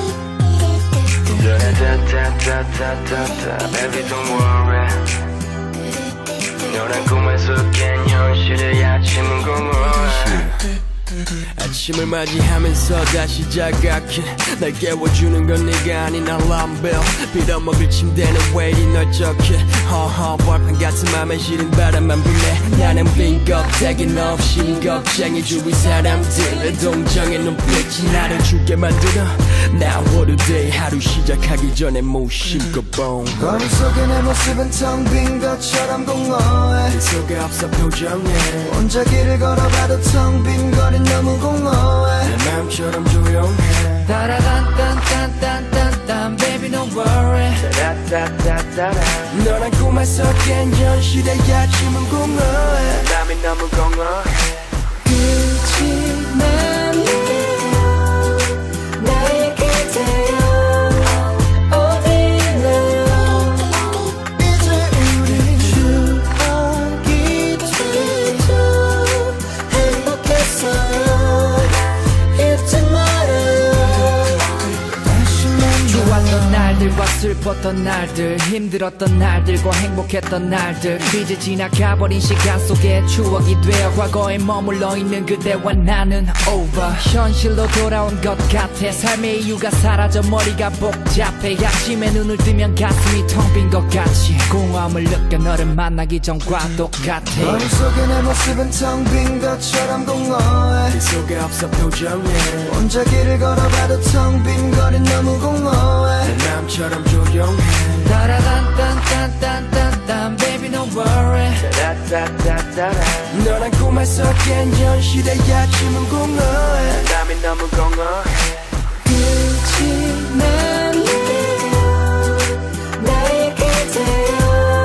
다다다다다다 Baby don't worry 너란 꿈에서 깬 현실의 아침은 공허해 아침을 맞이하면서 다시 자각해 날 깨워주는 건 네가 아닌 알람벨 빌어먹을 침대는 왜 이리 널쩍해 허허 벌판 같은 맘에 시린 바람만 불네 나는 빈 껍데기 없이 겁쟁이 주위 사람들의 동정의 눈빛이 나를 죽게 만들어 Now what a day 하루 시작하기 전에 무심코 뽕 거울 속에 내 모습은 텅 빈 것처럼 공허해 네 속에 없어 표정에 혼자 길을 걸어봐도 텅 빈 거리 너무 공허해 내 마음처럼 조용해 따라단딴딴딴딴딴 baby don't worry 너란 꿈에서 깬 현실의 아침은 공허해 땀이 너무 공허해 끝이 나네 나의 그대여 어디로 이제 우린 추억이 되죠 행복했어요 잊지 말아요 좋았던 날들과 슬펐던 날들 힘들었던 날들과 행복했던 날들 이제 지나가버린 시간 속에 추억이 되어 과거에 머물러 있는 그대와 나는 over 현실로 돌아온 것 같아 삶의 이유가 사라져 머리가 복잡해 아침에 눈을 뜨면 가슴이 텅 빈 것 같이 공허함을 느껴 너를 만나기 전과 똑같아 거울 속에 내 모습은 텅 빈 것처럼 공허해 네 속에 없어 표정에 혼자 길을 걸어봐도 텅 빈 거리 너무 공허해 내 마음처럼 조용해 따라단딴딴딴딴 baby don't worry 너란 꿈에서 깬 현실의 아침은 공허해 땀이 너무 공허해 끝이 나네 나의 그대여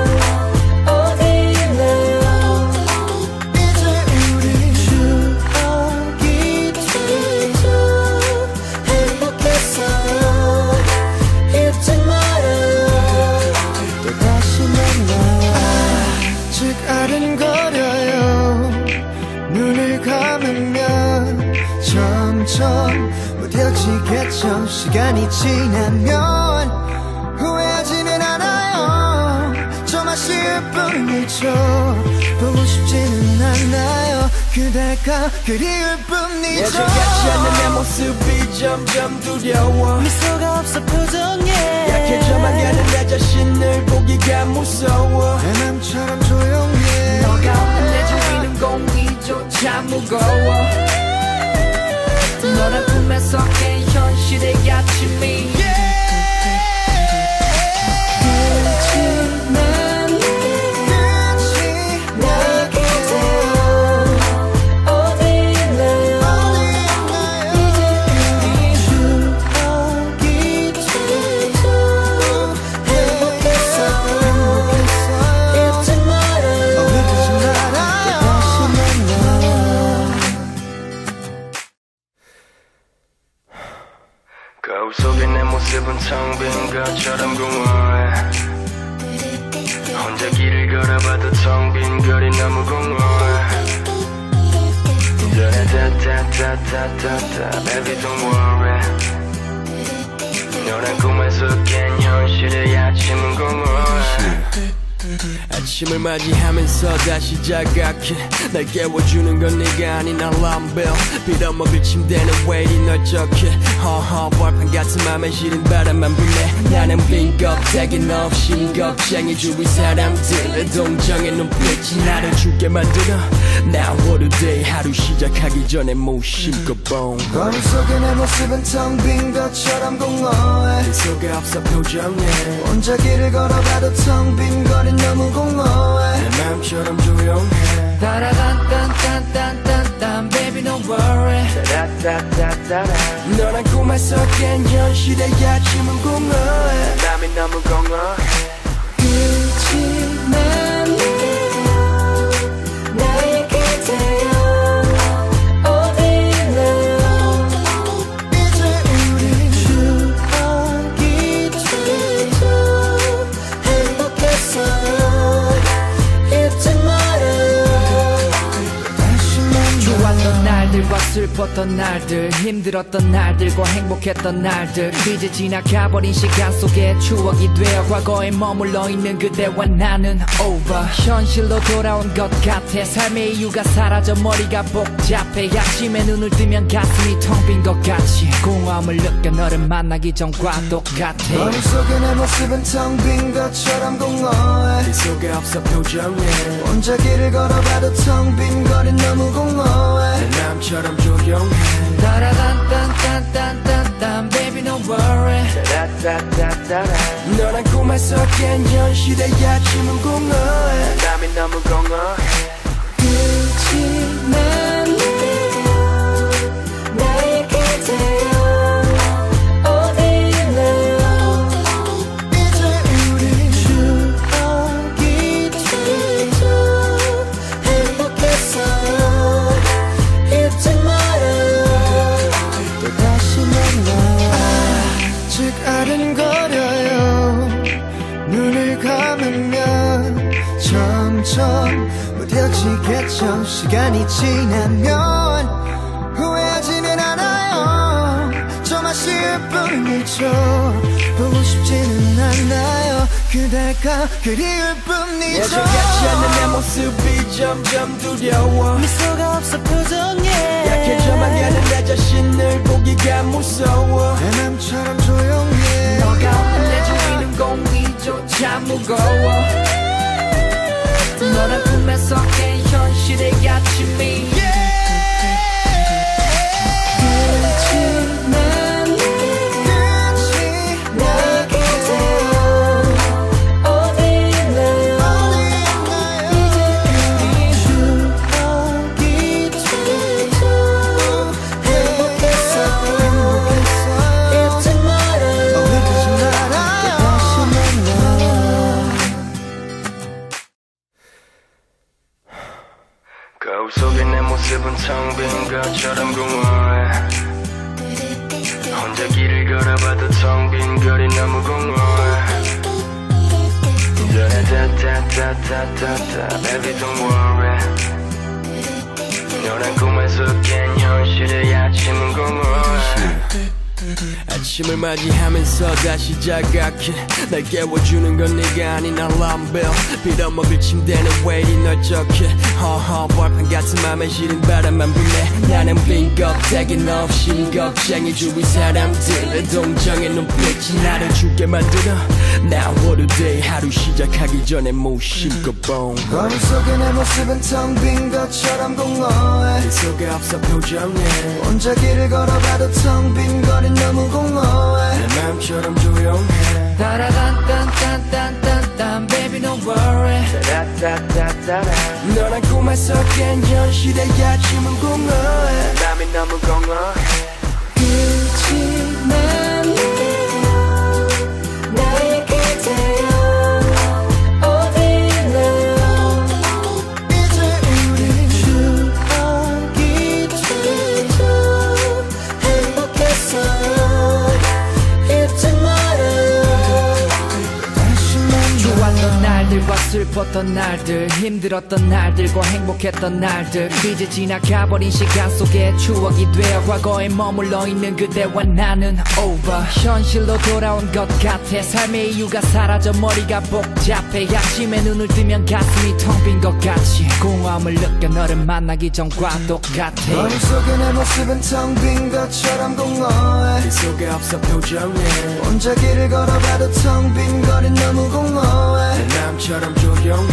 어디로 이제 우린 추억이 되죠 행복했어요 잊지 말아요 또 다시 만나요 아직 아른거려요 눈을 감으면 점점 무뎌지겠죠 시간이 지나면 후회하지는 않아요 좀 아쉬울 뿐이죠 보고 싶지는 않아요 그대가 그리울 뿐이죠 예전같지 않는 내 모습이 점점 두려워 미소가 없어 표정에 약해져만 가는 내 자신을 보기가 무서워 내 맘처럼 조용해 너가 없는 내 주위는 공기조차 무거워 너란 꿈에서 깬 현실의 아침이 끝이 나네 나의 그대여 어디로 이제 우리 추억이 되죠 행복했어요 잊지 말아요 다시 만나요 거울 속에 내 모습은 텅 빈 것처럼 공허해 혼자 길을 걸어봐도 텅 빈 거리 너무 공허해 따라따따따따따 baby don't worry 너란 꿈에서 깬 현실의 아침은 공허해 아침을 맞이하면서 다시 자각해 날 깨워주는 건 네가 아닌 알람벨 빌어먹을 침대는 왜 이리 널쩍해 허허 벌판 같은 맘에 시린 바람만 불네 나는 빈 껍데기 없이 겁쟁이 주위 사람들의 동정의 눈빛이 나를 죽게 만들어 Now what a day 하루 시작하기 전에 무심코 뽕 거울 속에 내 모습은 텅 빈 것처럼 공허해 네 속에 없어 표정에 혼자 길을 걸어봐도 텅 빈 거리 너무 공허해 내 마음처럼 조용해 따라단딴딴딴딴 baby don't worry 너란 꿈에서 깬 현실의 아침은 공허해 땀이 너무 공허해 끝이 나네 나의 그대여 어디로 이제 우린 추억이 되죠 행복했어요 잊지 말아요 다시 만나요 좋았던 날들과 슬펐던 날들 힘들었던 날들과 행복했던 날들 이제 지나가버린 시간 속에 추억이 되어 과거에 머물러 있는 그대와 나는 over 현실로 돌아온 것 같아 삶의 이유가 사라져 머리가 복잡해 아침에 눈을 뜨면 가슴이 텅 빈 것 같이 공허함을 느껴 너를 만나기 전과 똑같아 머릿속에 내 모습은 텅 빈 것처럼 공허해 네 속에 없어 표정에 혼자 길을 걸어봐도 텅 빈 거리 너무 공허해 내 마음처럼 조용해 따라단딴딴딴딴딴 baby no worry 너란 꿈에서 깬 현실의 아침은 공허해 땀이 너무 공허해 끝이 났네요 나의 그대여 어디있나요 이제 우리 추억이 되죠 행복했어요 잊지 말아요 또 다시 만나요 아직 아른거려요 눈을 감으면 점점 무뎌지겠죠 시간이 지나면 후회하지는 않아요 좀 아쉬울 뿐이죠 보고 싶지는 않아요 그대가 그리울 뿐이죠 예전같지 않는 내 모습이 점점 두려워 미소가 없어 표정에 약해져만 가는 내 자신을 보기가 무서워 내 맘처럼 조용해 너가 없는 내 주위는 공기조차 무거워 너란 꿈에서 깬 현실의 아침이 끝이 났네요 나의 그대여 어디있나요 이제 우리 추억이 되죠 행복했어요 잊지 말아요 잊지 말아요 다시 만나요 거울 속에 내 모습은 텅 빈 것처럼 공허해 혼자 길을 걸어봐도 텅 빈 거리 너무 공허해 따라따따따따따 baby don't worry 너란 꿈에서 깬 현실의 아침은 공허해 아침을 맞이하면서 다시 자각해 날 깨워주는 건 네가 아닌 알람 벨 빌어먹을 침대는 왜 이리 넓적해 허허 벌판 같은 맘에 시린 바람만 부네 나는 빈 껍데기 없이 걱정해 주위 사람들의 동정의 눈빛이 나를 죽게 만들어 Now what a day 하루 시작하기 전에 무심코 boom 머릿속에 내 모습은 텅 빈 것처럼 공허해 네 속에 없어 표정에 혼자 길을 걸어봐도 텅 빈 거리 너무 공허해 내 맘처럼 조용해 따라단딴딴딴딴 baby no worry 너란 꿈에서 깬 현실의 아침은 공허해 땀이 너무 공허해 끝이 났네요 나의 그대여 어디있나요 이제 우리 추억이 되죠 행복했어요 잊지 말아요 다시 만나 좋았던 날들과 슬펐던 날들 힘들었던 날들과 행복했던 날들 이제 지나가버린 시간 속에 추억이 되어 과거에 머물러 있는 그대와 나는 over 현실로 돌아온 것 같아 삶의 이유가 사라져 머리가 복잡해 아침에 눈을 뜨면 가슴이 텅 빈 것 같이 공허함을 느껴 너를 만나기 전과 똑같아 머릿속에 내 모습은 텅 빈 것처럼 공허해 네 속에 없어 표정에 혼자 길을 걸어봐도 텅 빈 거리 너무 공허해 내 맘처럼 조용해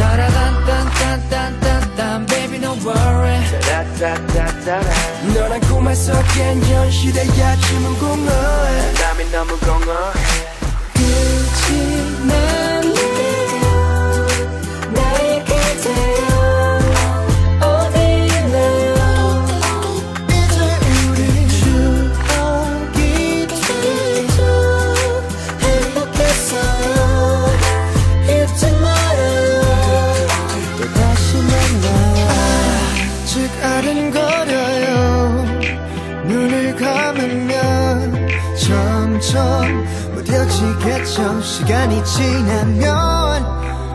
따라단딴딴딴딴 baby no worry 너란 꿈에서 깬 현실의 아침은 공허해 땀이 너무 공허해 끝이 났네요 나의 그대여 어디있나요 이제 우리 추억이 되죠 행복했어요 잊지 말아요 또 다시 만나요 아직 아른거려요 눈을 감으면 점점 무뎌지겠죠 시간이 지나면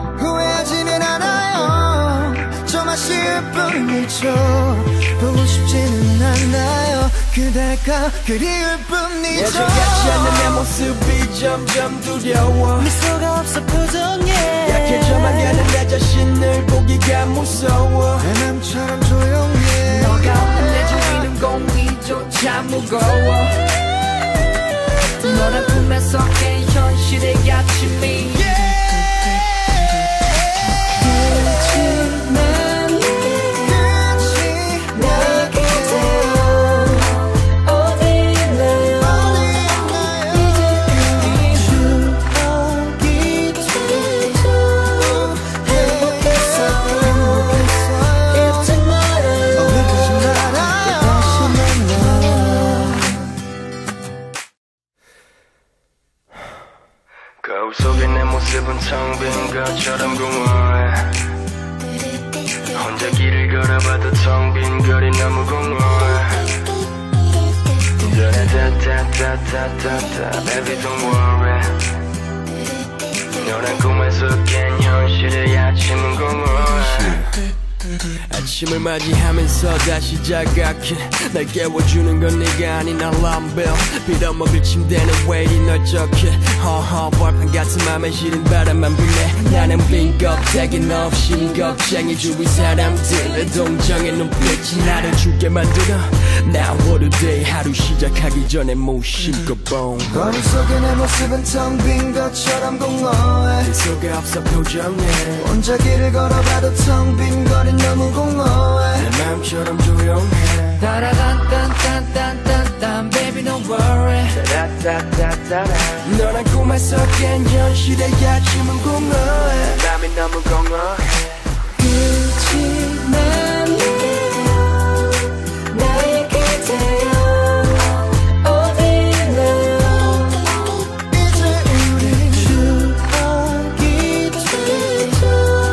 후회하지는 않아요 좀 아쉬울 뿐이죠 보고 싶지 쉽지는 않아요. 그대가 그리울 뿐이죠. 예전같지 않는 내 모습이 점점 두려워. 미소가 없어 표정에 약해져만 가는 내 자신을 보기가 무서워. 내 맘처럼 조용해. 너가 없는 내 주위는 공기조차 무거워. 너란 꿈에 섞인 현실의 아침이 거울 속에 내 모습은 텅 빈 것처럼 공허해. 혼자 길을 걸어봐도 텅 빈 거리 너무 공허해. 다다다다다다 baby don't worry. 너란 꿈에서 깬 현실의 아침은 공허해. 아침을 맞이하면서 다시 자각해. 날 깨워주는 건 네가 아닌 알람벨. 빌어먹을 침대는 왜 이리 널쩍해. 허허 벌판 같은 맘에 시린 바람만 부네. 나는 빈 껍데기 없이 걱정이 주위 사람들의 동정의 눈빛이 나를 죽게 만들어. Now what a day. 하루 시작하기 전에 무심코 뽕. 거울 속에 내 모습은 텅 빈 것처럼 공허해. 미소가 없어 표정에 혼자 길을 걸어봐도 텅 빈 거리 너무 공허해. 내 맘처럼 조용해. 따라단딴딴딴딴딴 baby don't worry. 너란 꿈에서 깬 현실의 아침은 공허해. 맘이 너무 공허해. 끝이 나네요. 나의 그대여 어디 있나요. 이제 우린 추억이 되죠.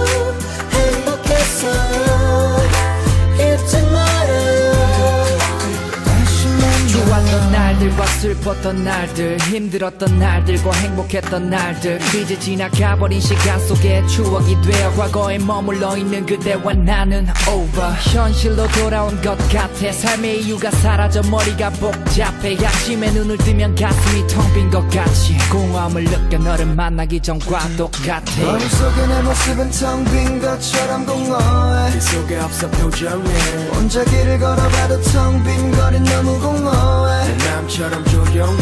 행복했어요. 잊지 말아요. 다시 만나. 좋았던 날들과 슬펐던 날들, 힘들었던 날들과 행복했던 날들, 이제 지나가버린 시간 속에 추억이 되어 과거에 머물러 있는 그대와 나는 over. 현실로 돌아온 것 같아. 삶의 이유가 사라져 머리가 복잡해. 아침에 눈을 뜨면 가슴이 텅 빈 것 같이 공허함을 느껴. 너를 만나기 전과 똑같아. 거울 속에 내 모습은 텅 빈 것처럼 공허해. 미소가 없어 표정에 혼자 길을 걸어봐도 텅 빈 거리 너무 공허해. 내 맘처럼 조용해.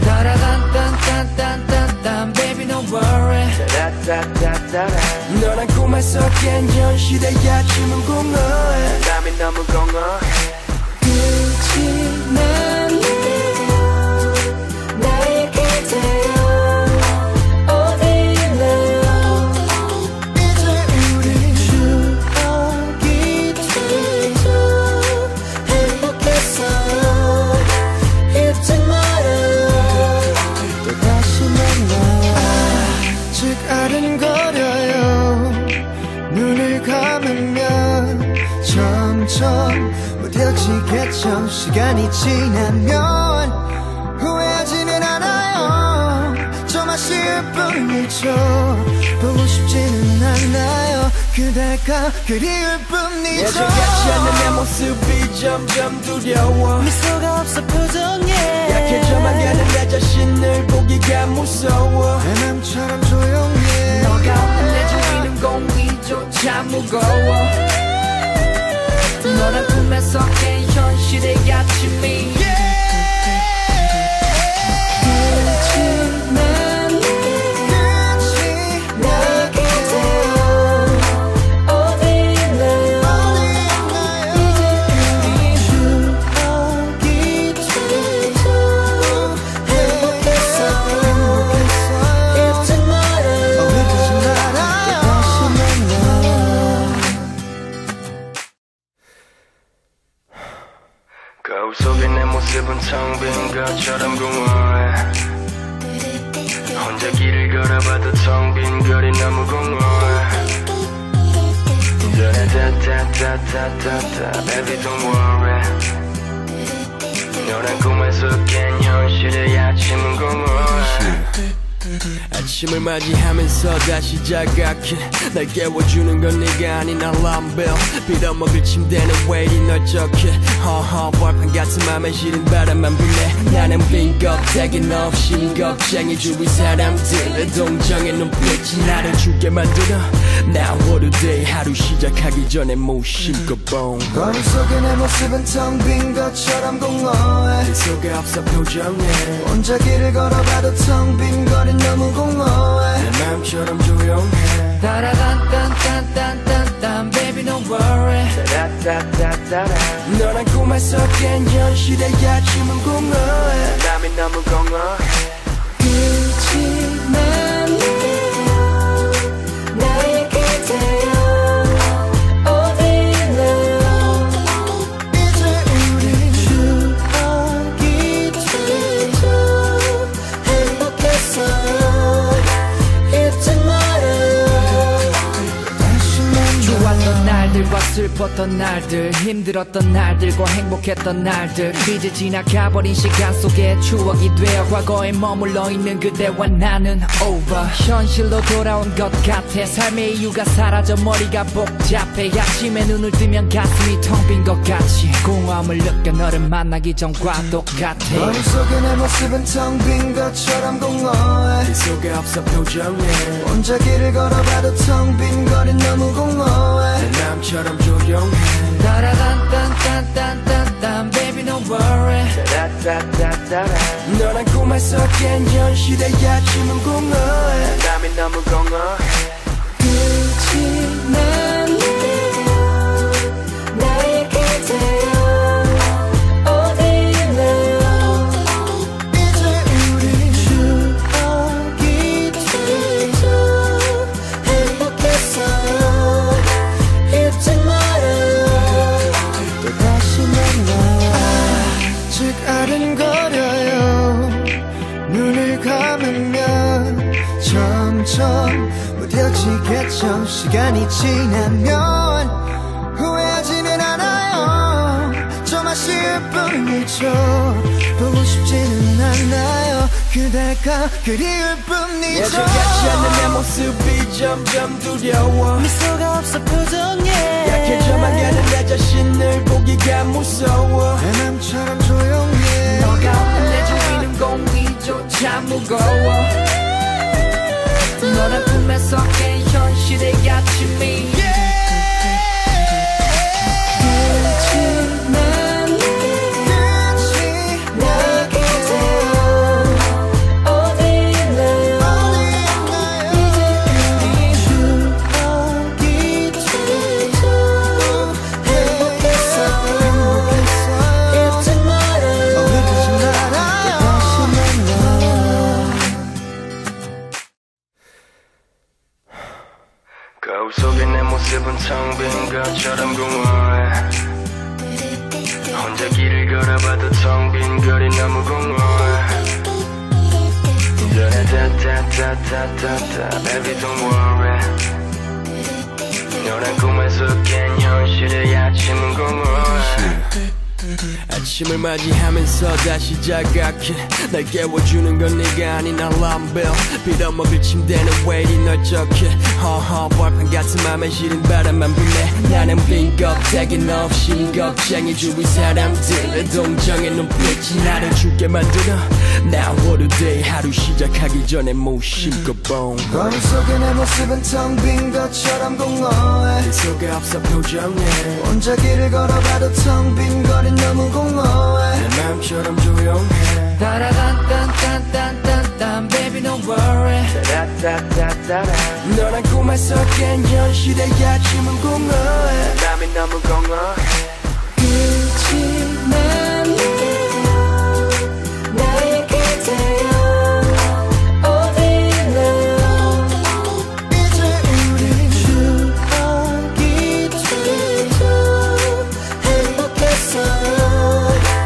따라단딴딴딴딴 baby don't worry. 너란 꿈에서 깬 현실의 아침은 공허해. 맘이 너무 공허해. 끝이 나네요. 나의 그대여 어디 있나요. 이제 우린 추억이 되죠. 행복했어요. 잊지 말아요. 또 다시 만나요. 아직 아른거려요. 눈을 감으면 점점 무뎌지겠죠. 시간이 지나면 후회하지는 않아요. 좀 아쉬울 뿐이죠. 보고 싶지는 않아요. 그대가 그리울 뿐이죠. 예전같지 않는 내 모습이 점점 두려워. 미소가 없어 표정에 약해져만 가는 내 자신을 보기가 무서워. 내 맘처럼 조용해. 너가 없는 내 주위는 공기조차 무거워. 너란 꿈에 섞인 현실의 아침이 끝이 나네요. 나의 그대여 어디 있나요. 이제 우린 추억이 되죠. 행복했어요. 잊지 말아요. 다시 만나요. 거울 속에 내 모습은 텅 빈 것처럼 공허해. 혼자 길을 걸어봐도 텅 빈 거리 너무 공허해. 다다다다다다 baby don't worry. 너란 꿈에서 깬 현실의 아침은 공허해. 아침을 맞이하면서 다시 자각해 날 깨워주는 건 네가 아닌 알람벨 빌어먹을 침대는 왜 이리 널쩍해 허허 벌판 같은 맘에 시린 바람만 불네 나는 빈 껍데기 없이 겁쟁이 주위 사람들의 동정의 눈빛이 나를 죽게 만들어 Now what a day 하루 시작하기 전에 무심코 뽕 거울 속에 내 모습은 텅 빈 것처럼 공허해 네 속에 없어 표정에 혼자 길을 걸어봐도 텅 빈 거리 너무 공허해 내 마음처럼 조용해 따라단딴딴딴딴딴 baby don't worry 너란 꿈에서 깬 현실의 아침은 공허해 남이 너무 공허해 그치만 나의 그대여 어디로 이제 우리 추억이 되죠 행복했어요 잊지 말아요 다시 만나 좋았던 날들과 슬펐던 날들 힘들었던 날들과 행복했던 날들 이제 지나가버린 시간 속에 추억이 되어 과거에 머물러 있는 그대와 나는 over 현실로 돌아온 것 같아 삶의 이유가 사라져 머리가 복잡해 아침에 눈을 뜨면 가슴이 텅 빈 것 같이 공허함을 느껴 너를 만나기 전과 똑같아 거울 속에 내 모습은 텅 빈 것처럼 공허해 네 속에 없어 표정에 혼자 길을 걸어봐도 텅 빈 거리 너무 공허해 내 마음처럼 조용해 따라단딴딴딴딴 baby don't worry 너란 꿈에서 깬 현실의 아침은 공허해 남이 너무 공허해 그치만 나의 그대여 어디로 이제 우리 추억이 되죠 행복했어요 잊지 말아요 또 다시 만나 아직 아른거려요 눈을 감으면 점점 무뎌지겠죠 시간이 지나면 후회하지는 않아요 좀 아쉬울 뿐이죠 보고 싶지는 않아요 그대가 그리울 뿐이죠 예전같지 않는 내 모습이 점점 두려워 미소가 없어 표정에 약해져만 가는 내 자신을 보기가 무서워 내 맘처럼 조용해 너가 없는 내 주위는 공기조차 무거워 너란 꿈에서 깬 현실의 아침이 그치만 나의 그대여 어디로 이제 우리 추억이 되죠 행복했어요 잊지 말아요 다시 만나 거울 속에 내 모습은 텅 빈 것처럼 공허해 혼자 길을 걸어봐도 텅 빈 거리 너무 공허해 다다다다다다 baby don't worry 너란 꿈에서 깬 현실의 아침은 공허해 아침을 맞이하면서 다시 자각해 날 깨워주는 건 네가 아닌 알람벨 빌어먹을 침대는 왜 이리 널쩍해 허허 벌판 같은 맘에 시린 바람만 불네 나는 빈 껍데기 없이 겁쟁이 주위 사람들의 동정의 눈빛이 나를 죽게 만들어 Now what a day 하루 시작하기 전에 무심코 뽕 거울 속에 내 모습은 텅 빈 것처럼 공허해 네 속에 없어 표정에 혼자 길을 걸어봐도 텅 빈 거리 너무 공허해 내 마음처럼 조용해 따라단딴딴딴딴 baby don't worry 너란 꿈에서 깬 현실의 아침은 공허해 남이 너무 공허해 그치만 나의 그대여 어디로 이제 우리 추억이 되죠 행복했어요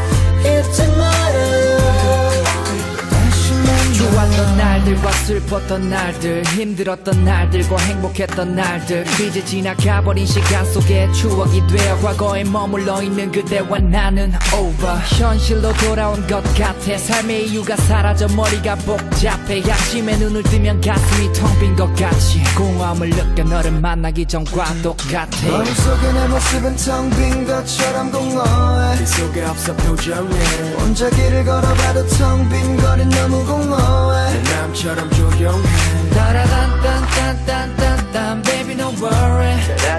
잊지 말아요 다시 만나 좋았던 날들과 슬펐던 슬펐던 날들 힘들었던 날들과 행복했던 날들 이제 지나가버린 시간 속에 추억이 되어 과거에 머물러 있는 그대와 나는 over 현실로 돌아온 것 같아 삶의 이유가 사라져 머리가 복잡해 아침에 눈을 뜨면 가슴이 텅 빈 것 같이 공허함을 느껴 너를 만나기 전과 똑같아 머릿속에 내 모습은 텅 빈 것처럼 공허해 네 속에 없어 표정에 혼자 길을 걸어봐도 텅 빈 거리 너무 공허해 내 마음처럼 조용해 따라단딴딴딴딴딴 baby no worry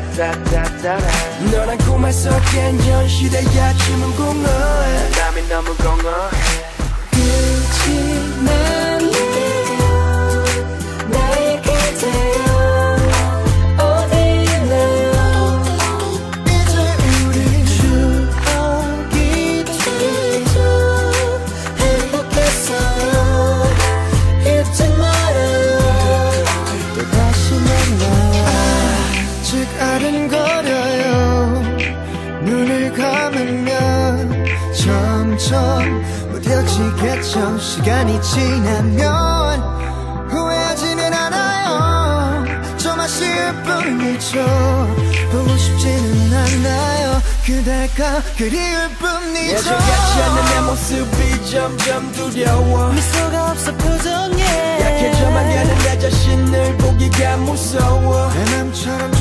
너란 꿈에서 깬 현실의 아침은 공허해 남이 너무 공허해 끝이 날려 나의 그대여 어디로 이제 우리 추억이 되죠 행복했어요 잊지 말아요 또 다시 만나요 아직 아른거려요 눈을 감으면 점점 무뎌지겠죠 시간이 지나면 후회하지는 않아요 좀 아쉬울 뿐이죠 보고 싶지는 않아요 그대가 그리울 뿐이죠 예전같지 않는 내 모습이 점점 두려워 미소가 없어 표정에 약해져만 가는 내 자신을 보기가 무서워 내 맘처럼